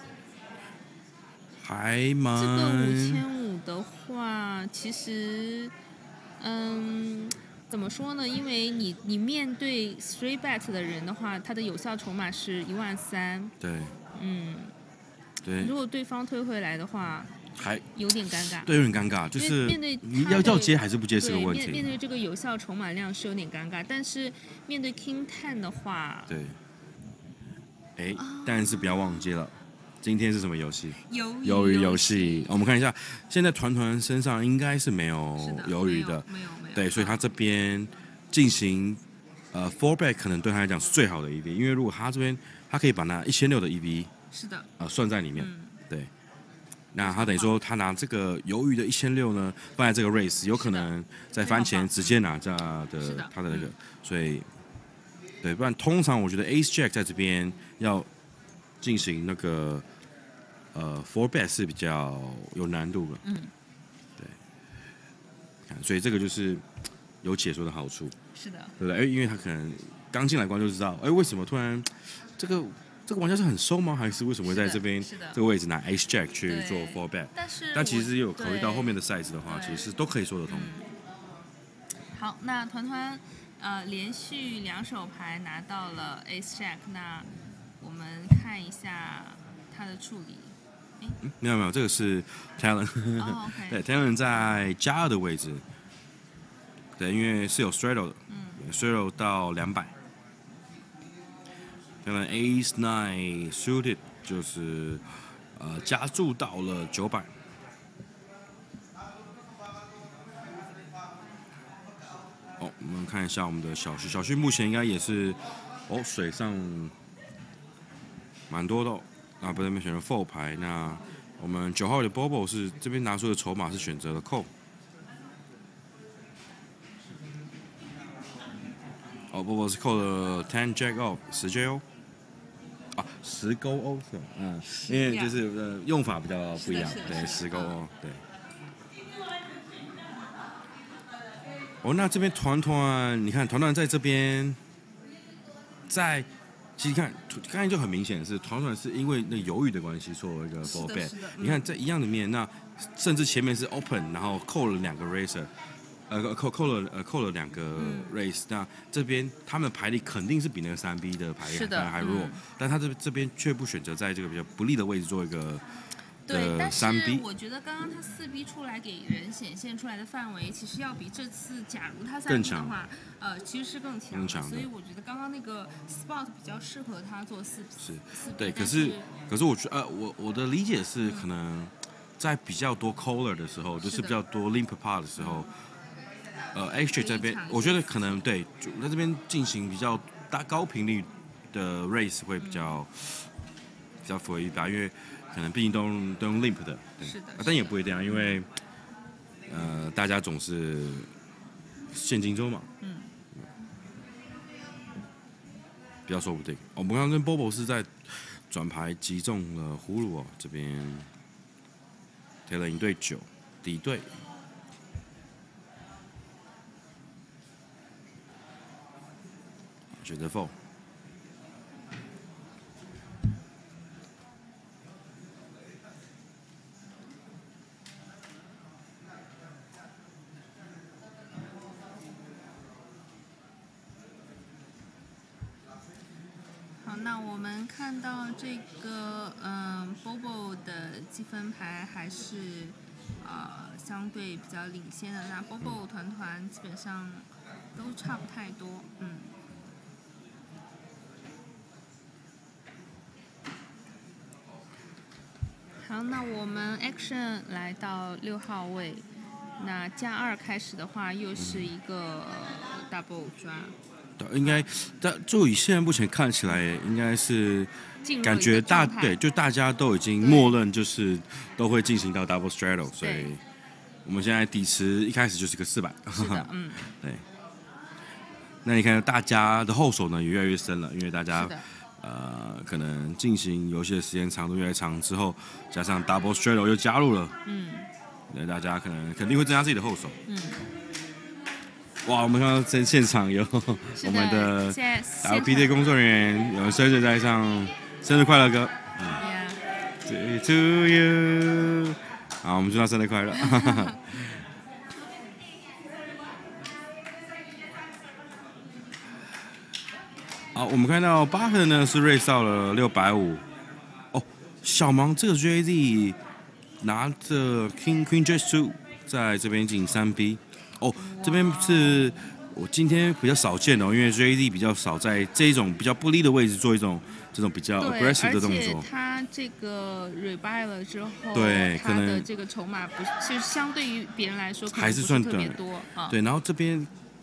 还蛮。 这个5500的话，其实，怎么说呢？因为你面对3 bet 的人的话，他的有效筹码是13000。 对。对。 如果对方推回来的话， 还有点尴尬。 对，有点尴尬，就是面对你要接还是不接是个问题。 面对这个有效筹码量是有点尴尬，但是面对 King 10的话， 对。但是不要忘记了。今天是什么游戏？ 鱿鱼游戏。我们看一下，现在团身上应该是没有鱿鱼的， 没有。 对，所以他这边进行4 bet 可能对他来讲是最好的 EV， 因为如果他这边他可以把那1600的 EV 是的算在里面，对。那他等于说他拿这个鱿鱼的1600呢放在这个 race， 有可能在番前直接拿下的他的那个，所以对，不然通常我觉得 Ace Jack 在这边要进行那个4 bet 是比较有难度的，对，所以这个就是有解说的好处， 是的， 对不对？因为他可能刚进来观众就知道，为什么突然这个玩家是很收吗？还是为什么会在这边这个位置拿 Ace Jack 去做4 bet？但其实有考虑到后面的赛制的话，其实都可以说得通。 好，那团连续2手牌拿到了 Ace Jack， 那我们看一下他的处理。 没有，这个是 Talon， 对 Talon 在+2的位置，对，因为是有 straddle 的，straddle 到200。Talon Ace 9 suited 就是加注到了900。我们看一下我们的小旭目前应该也是水上蛮多的不是，没选择 4 牌。那我们9号的 Bobo 是这边拿出的筹码是选择了扣。Bobo 是扣了10 Jack off 10 JO 10勾 O 是因为就是用法比较不一样，对10勾 O 对。那这边团你看团在这边，其实看刚才就很明显是团是因为那鱿鱼的关系做了一个 4 bet。你看在一样的面，那甚至前面是 open， 然后扣了2个 racer， 扣了2个 race， 那这边他们的牌力肯定是比那个3B 的牌力还弱，但他这边却不选择在这个比较不利的位置做一个。 对，但是我觉得刚刚他4B 出来给人显现出来的范围，其实要比这次假如他3B 的话，其实是更强的。所以我觉得刚刚那个 spot 比较适合他做4B。 对，可是我觉得我的理解是，可能在比较多 caller 的时候，就是比较多 limp part 的时候，H 这边我觉得可能对，在这边进行比较高频率的 race 会比较符合一般，因为。可能毕竟都用 limp 的，对，但也不一定啊，因为大家总是现金周嘛，比较说不定。我们刚刚跟 Bobo 是在转牌击中了葫芦这边贴了赢对9敌对，选择 4。 那我们看到这个Bobo 的积分牌还是相对比较领先的。那 Bobo 团基本上都差不太多，好，那我们 Action 来到6号位，那+2开始的话，又是一个double 抓。 应该，就以现在目前看起来，应该是感觉对，就大家都已经默认就是都会进行到 double straddle， 所以我们现在底池一开始就是个400。 是的， 对。那你看大家的后手呢也越来越深了，因为大家可能进行游戏的时间长度越来越长之后，加上 double straddle 又加入了，那大家肯定会增加自己的后手。哇，我们看到现场有我们的 LPD 工作人员，有人生日在上生日快乐歌，To you， 好，我们祝他生日快乐。好，我们看到巴克呢是 raise 到了650。哦，小盲这个 JZ 拿着 Queen Jack 2在这边进3B。哦，这边是我今天比较少见的，因为 JD 比较少在这种比较不利的位置做这种比较 aggressive 的动作。而且他这个 rebuy 了之后， 对， 他的这个筹码不是，其实相对于别人来说， 还是算特别多。 对，然后这边，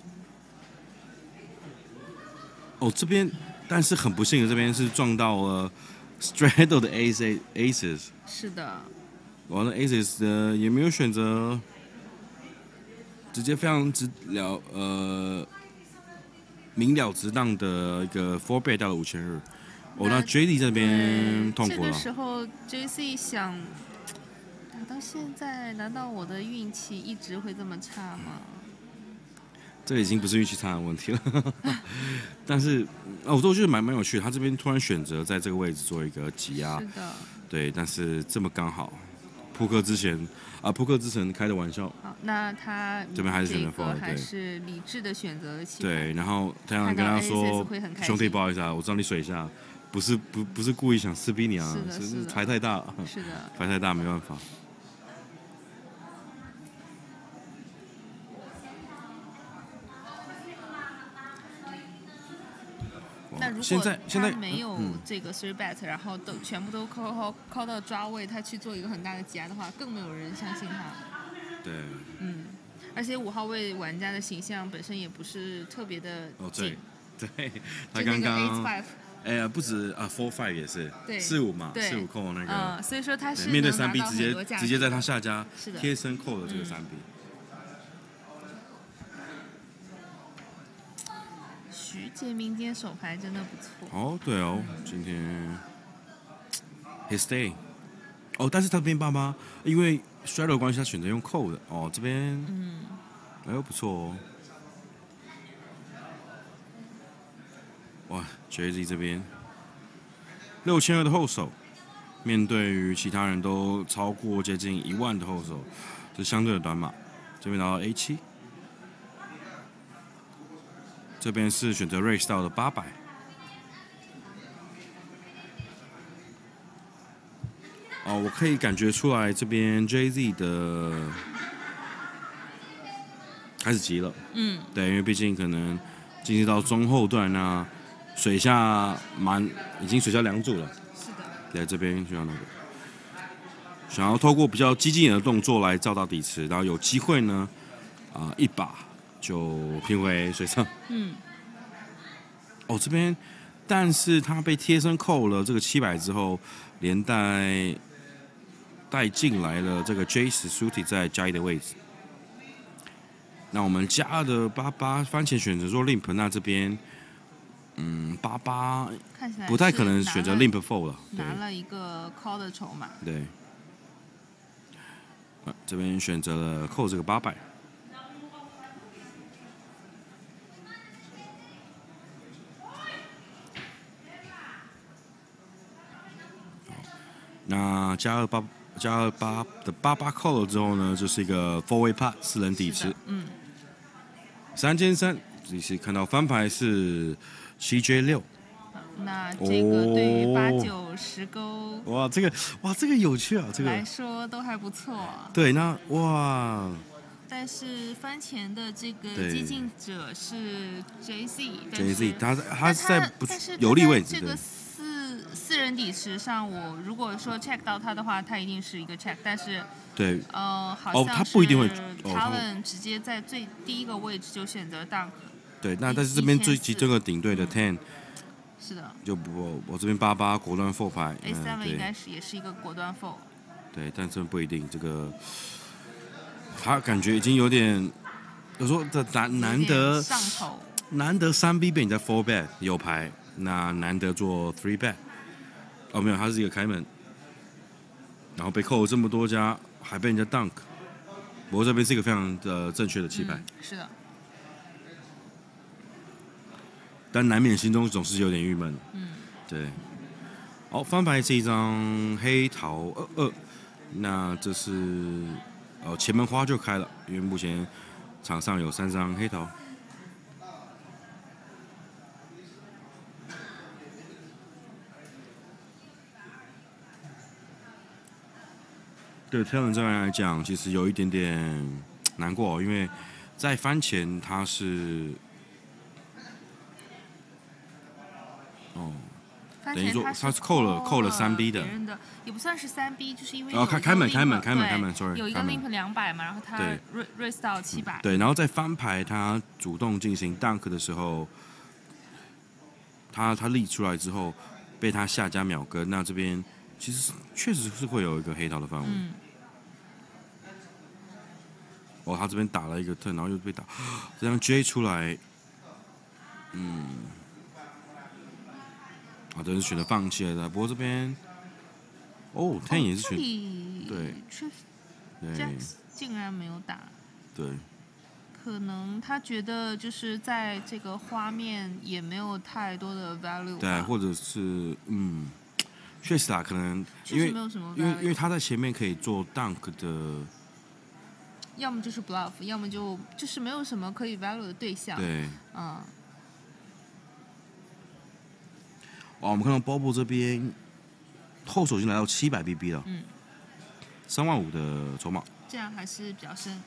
这边，但是很不幸的，这边是撞到了 straddle 的 aces。 是的。 完了 aces 的也没有选择。直接非常明了直当的一个 4 bet 到了5200。那 JD 这边痛苦了。 这个时候 JC 想打到现在，难道我的运气一直会这么差吗？ 这已经不是运气差的问题了。但是我都觉得蛮有趣的，他这边突然选择在这个位置做一个挤压。 是的。 对，但是这么刚好，扑克之神开的玩笑。 好，那他这边还是选择 fold， 还是理智的选择了弃牌。 对，然后太阳跟他说：“兄弟，不好意思啊，我知道你水下，不是故意想撕逼你啊，是牌太大， 是的， 牌太大没办法。” 那如果他没有这个 3 bet， 然后全部都call到抓位，他去做一个很大的挤压的话，更没有人相信他。 对。 而且5号位玩家的形象本身也不是特别的紧。 对，他刚刚不止4-5也是4-5嘛，4-5扣那个。 所以说他是面对3B 直接在他下家贴身扣的这个3B。 徐杰明今天手牌真的不错。 对哦，今天 his day。但是他这边爸妈因为 straddle 关系，他选择用扣的。这边不错哦。哇 ，JZ 这边6200的后手，面对于其他人都超过接近1万的后手，是相对的短码。这边拿到 A7。这边是选择 raise 到的800。我可以感觉出来这边 JZ 的开始急了。对，因为毕竟可能进行到中后段啊，水下已经水下2组了。 是的。 对，这边需要想要透过比较激进的动作来照到底池，然后有机会呢，一把就拼回水上。这边，但是他被贴身扣了这个700之后，连带进来了这个 J10 Suited 在加1的位置。那我们加的88番茄选择做 limp， 那这边88不太可能选择 limp fold 了， 拿了一个 call 的筹码。 对，这边选择了扣这个800。那加28的88扣了之后呢，就是一个 4-way pot 4人底池，3-3，这次看到翻牌是7J6。 那这个对于8、9、10勾， 这个有趣啊，这个来说都还不错。 对，那哇。 但是番前的这个激进者是 JZ， 他是在不有利位置。 这个四人底池上，我如果说 check 到他的话，他一定是一个 check。但是对， 好像他不一定会。 Talon 直接在最第一个位置就选择 dunk。 对，那但是这边这个顶队的 10。 是的。 就我这边88果断 foul 牌。 A7 应该也是一个果断 foul。 对，但这不一定这个。他感觉已经有点，有时候难得上头， 难得3B 被你在 4 bet 有牌，那难得做3 bet， 没有，他是一个开门，然后被扣了这么多家，还被人家 dunk， 不过这边是一个非常正确的弃牌， 是的， 但难免心中总是有点郁闷，对，好，翻牌是一张黑桃22，那这是。前门花就开了，因为目前场上有3张黑桃。对 Talon 这边来讲，其实有一点点难过，因为在番前他是等于说他是扣了3B 的， 也不算是3B， 就是因为开门 ，sorry， 有一个 limp 200嘛，然后他 raise 到700。 对，然后在翻牌他主动进行 dunk 的时候，他立出来之后被他下家秒跟，那这边其实确实是会有一个黑桃的范围。他这边打了一个 turn， 然后又被打，这样 J 出来，真是选择放弃了的。不过这边，10也是选，对 ，Jax 竟然没有打， 对， 可能他觉得就是在这个画面也没有太多的 value， 对，或者是确实可能因为他在前面可以做 dunk 的， 要么就是 bluff， 要么就是没有什么可以 value 的对象， 对，我们看到 Bobo 这边后手已经来到700 BB 了，35000的筹码， 这样还是比较深，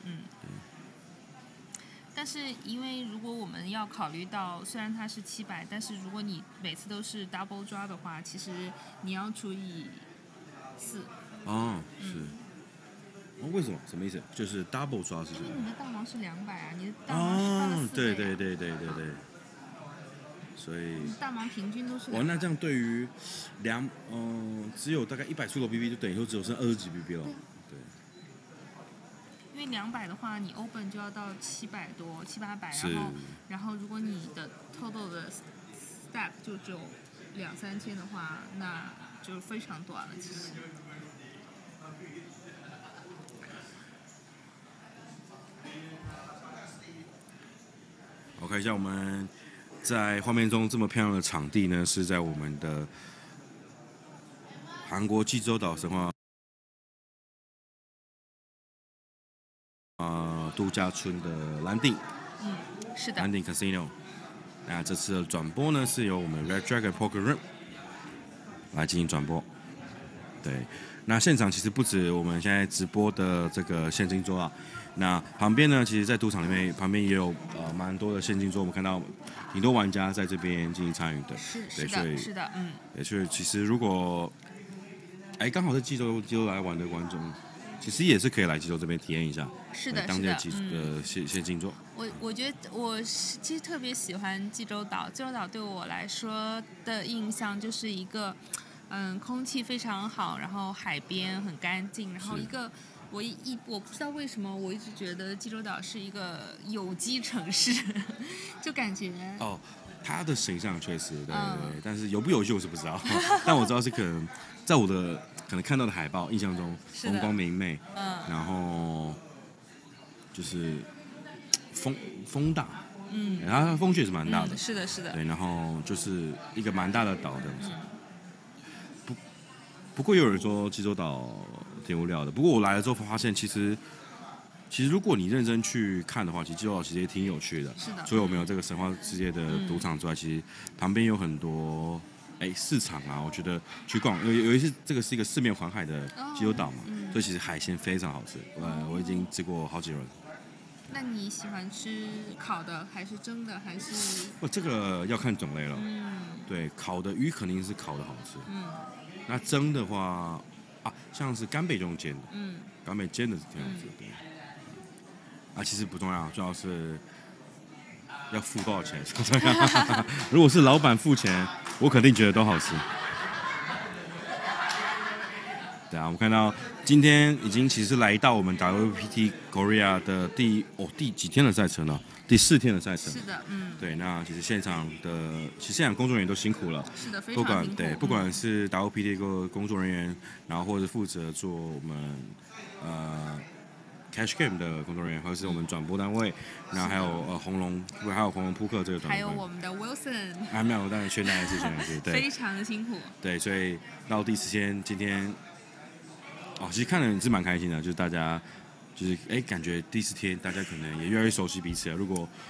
但是因为如果我们要考虑到，虽然它是700，但是如果你每次都是 double draw 的话，其实你要除以4。 是。为什么？什么意思？就是 double draw 是什么？ 因为你的大盲是200啊，你的大盲是翻了4倍。 对。所以大盲平均都是。 那这样对于只有大概100出头 BB， 就等于说只有剩20几 BB 了。对。 因为200的话，你 open 就要到700多、700-800，然后如果你的 total 的 stack 就只有2-3千的话，那就非常短了，其实。 我看一下我们在画面中这么漂亮的场地呢，是在我们的韩国济州岛神话度假村的蓝定， 是的， 蓝定 Casino。那这次的转播呢，是由我们 Red Dragon Poker Room 来进行转播。对，那现场其实不止我们现在直播的这个现金桌那旁边呢，其实在赌场里面旁边也有蛮多的现金桌，我们看到挺多玩家在这边进行参与的。 是的， 也所以其实如果刚好在济州来玩的观众，其实也是可以来济州这边体验一下。 是的， 当地的现金桌。 我觉得我其实特别喜欢济州岛。济州岛对我来说的印象就是一个，空气非常好，然后海边很干净，然后一个。我不知道为什么，我一直觉得济州岛是一个有机城市，就感觉它的形象确实对，但是有不有机我是不知道，但我知道是可能在我的可能看到的海报印象中风光明媚，然后就是风大，然后风确实蛮大的， 是的， 对，然后就是一个蛮大的岛的，不过也有人说济州岛挺无聊的，不过我来了之后发现，其实如果你认真去看的话，其实济州岛其实也挺有趣的。 是的。 除了我们有这个神话世界的赌场之外，其实旁边有很多市场啊，我觉得去逛，有一次这个是一个四面环海的济州岛嘛，所以其实海鲜非常好吃。我已经吃过好几轮。 那你喜欢吃烤的还是蒸的还是？ 这个要看种类了。对，烤的鱼肯定是烤的好吃。那蒸的话像是干贝这种煎的，干贝煎的是挺好吃的。对。其实不重要，重要是要付多少钱。如果是老板付钱，我肯定觉得都好吃。对啊，我们看到今天已经其实来到我们 WPT Korea 的第几天的赛程了？第4天的赛程。 是的， 对，那其实现场工作人员都辛苦了。 是的，非常辛苦。 不管是 WPT 的工作人员，然后或者负责做我们Cash Game 的工作人员，或者是我们转播单位，然后还有红龙扑克这个转播， 还有我们的 Wilson， 没有，当然宣传是对， 非常的辛苦。 对，所以到第4天，今天其实看了也是蛮开心的，就是大家就是感觉第4天大家可能也越来越熟悉彼此了。如果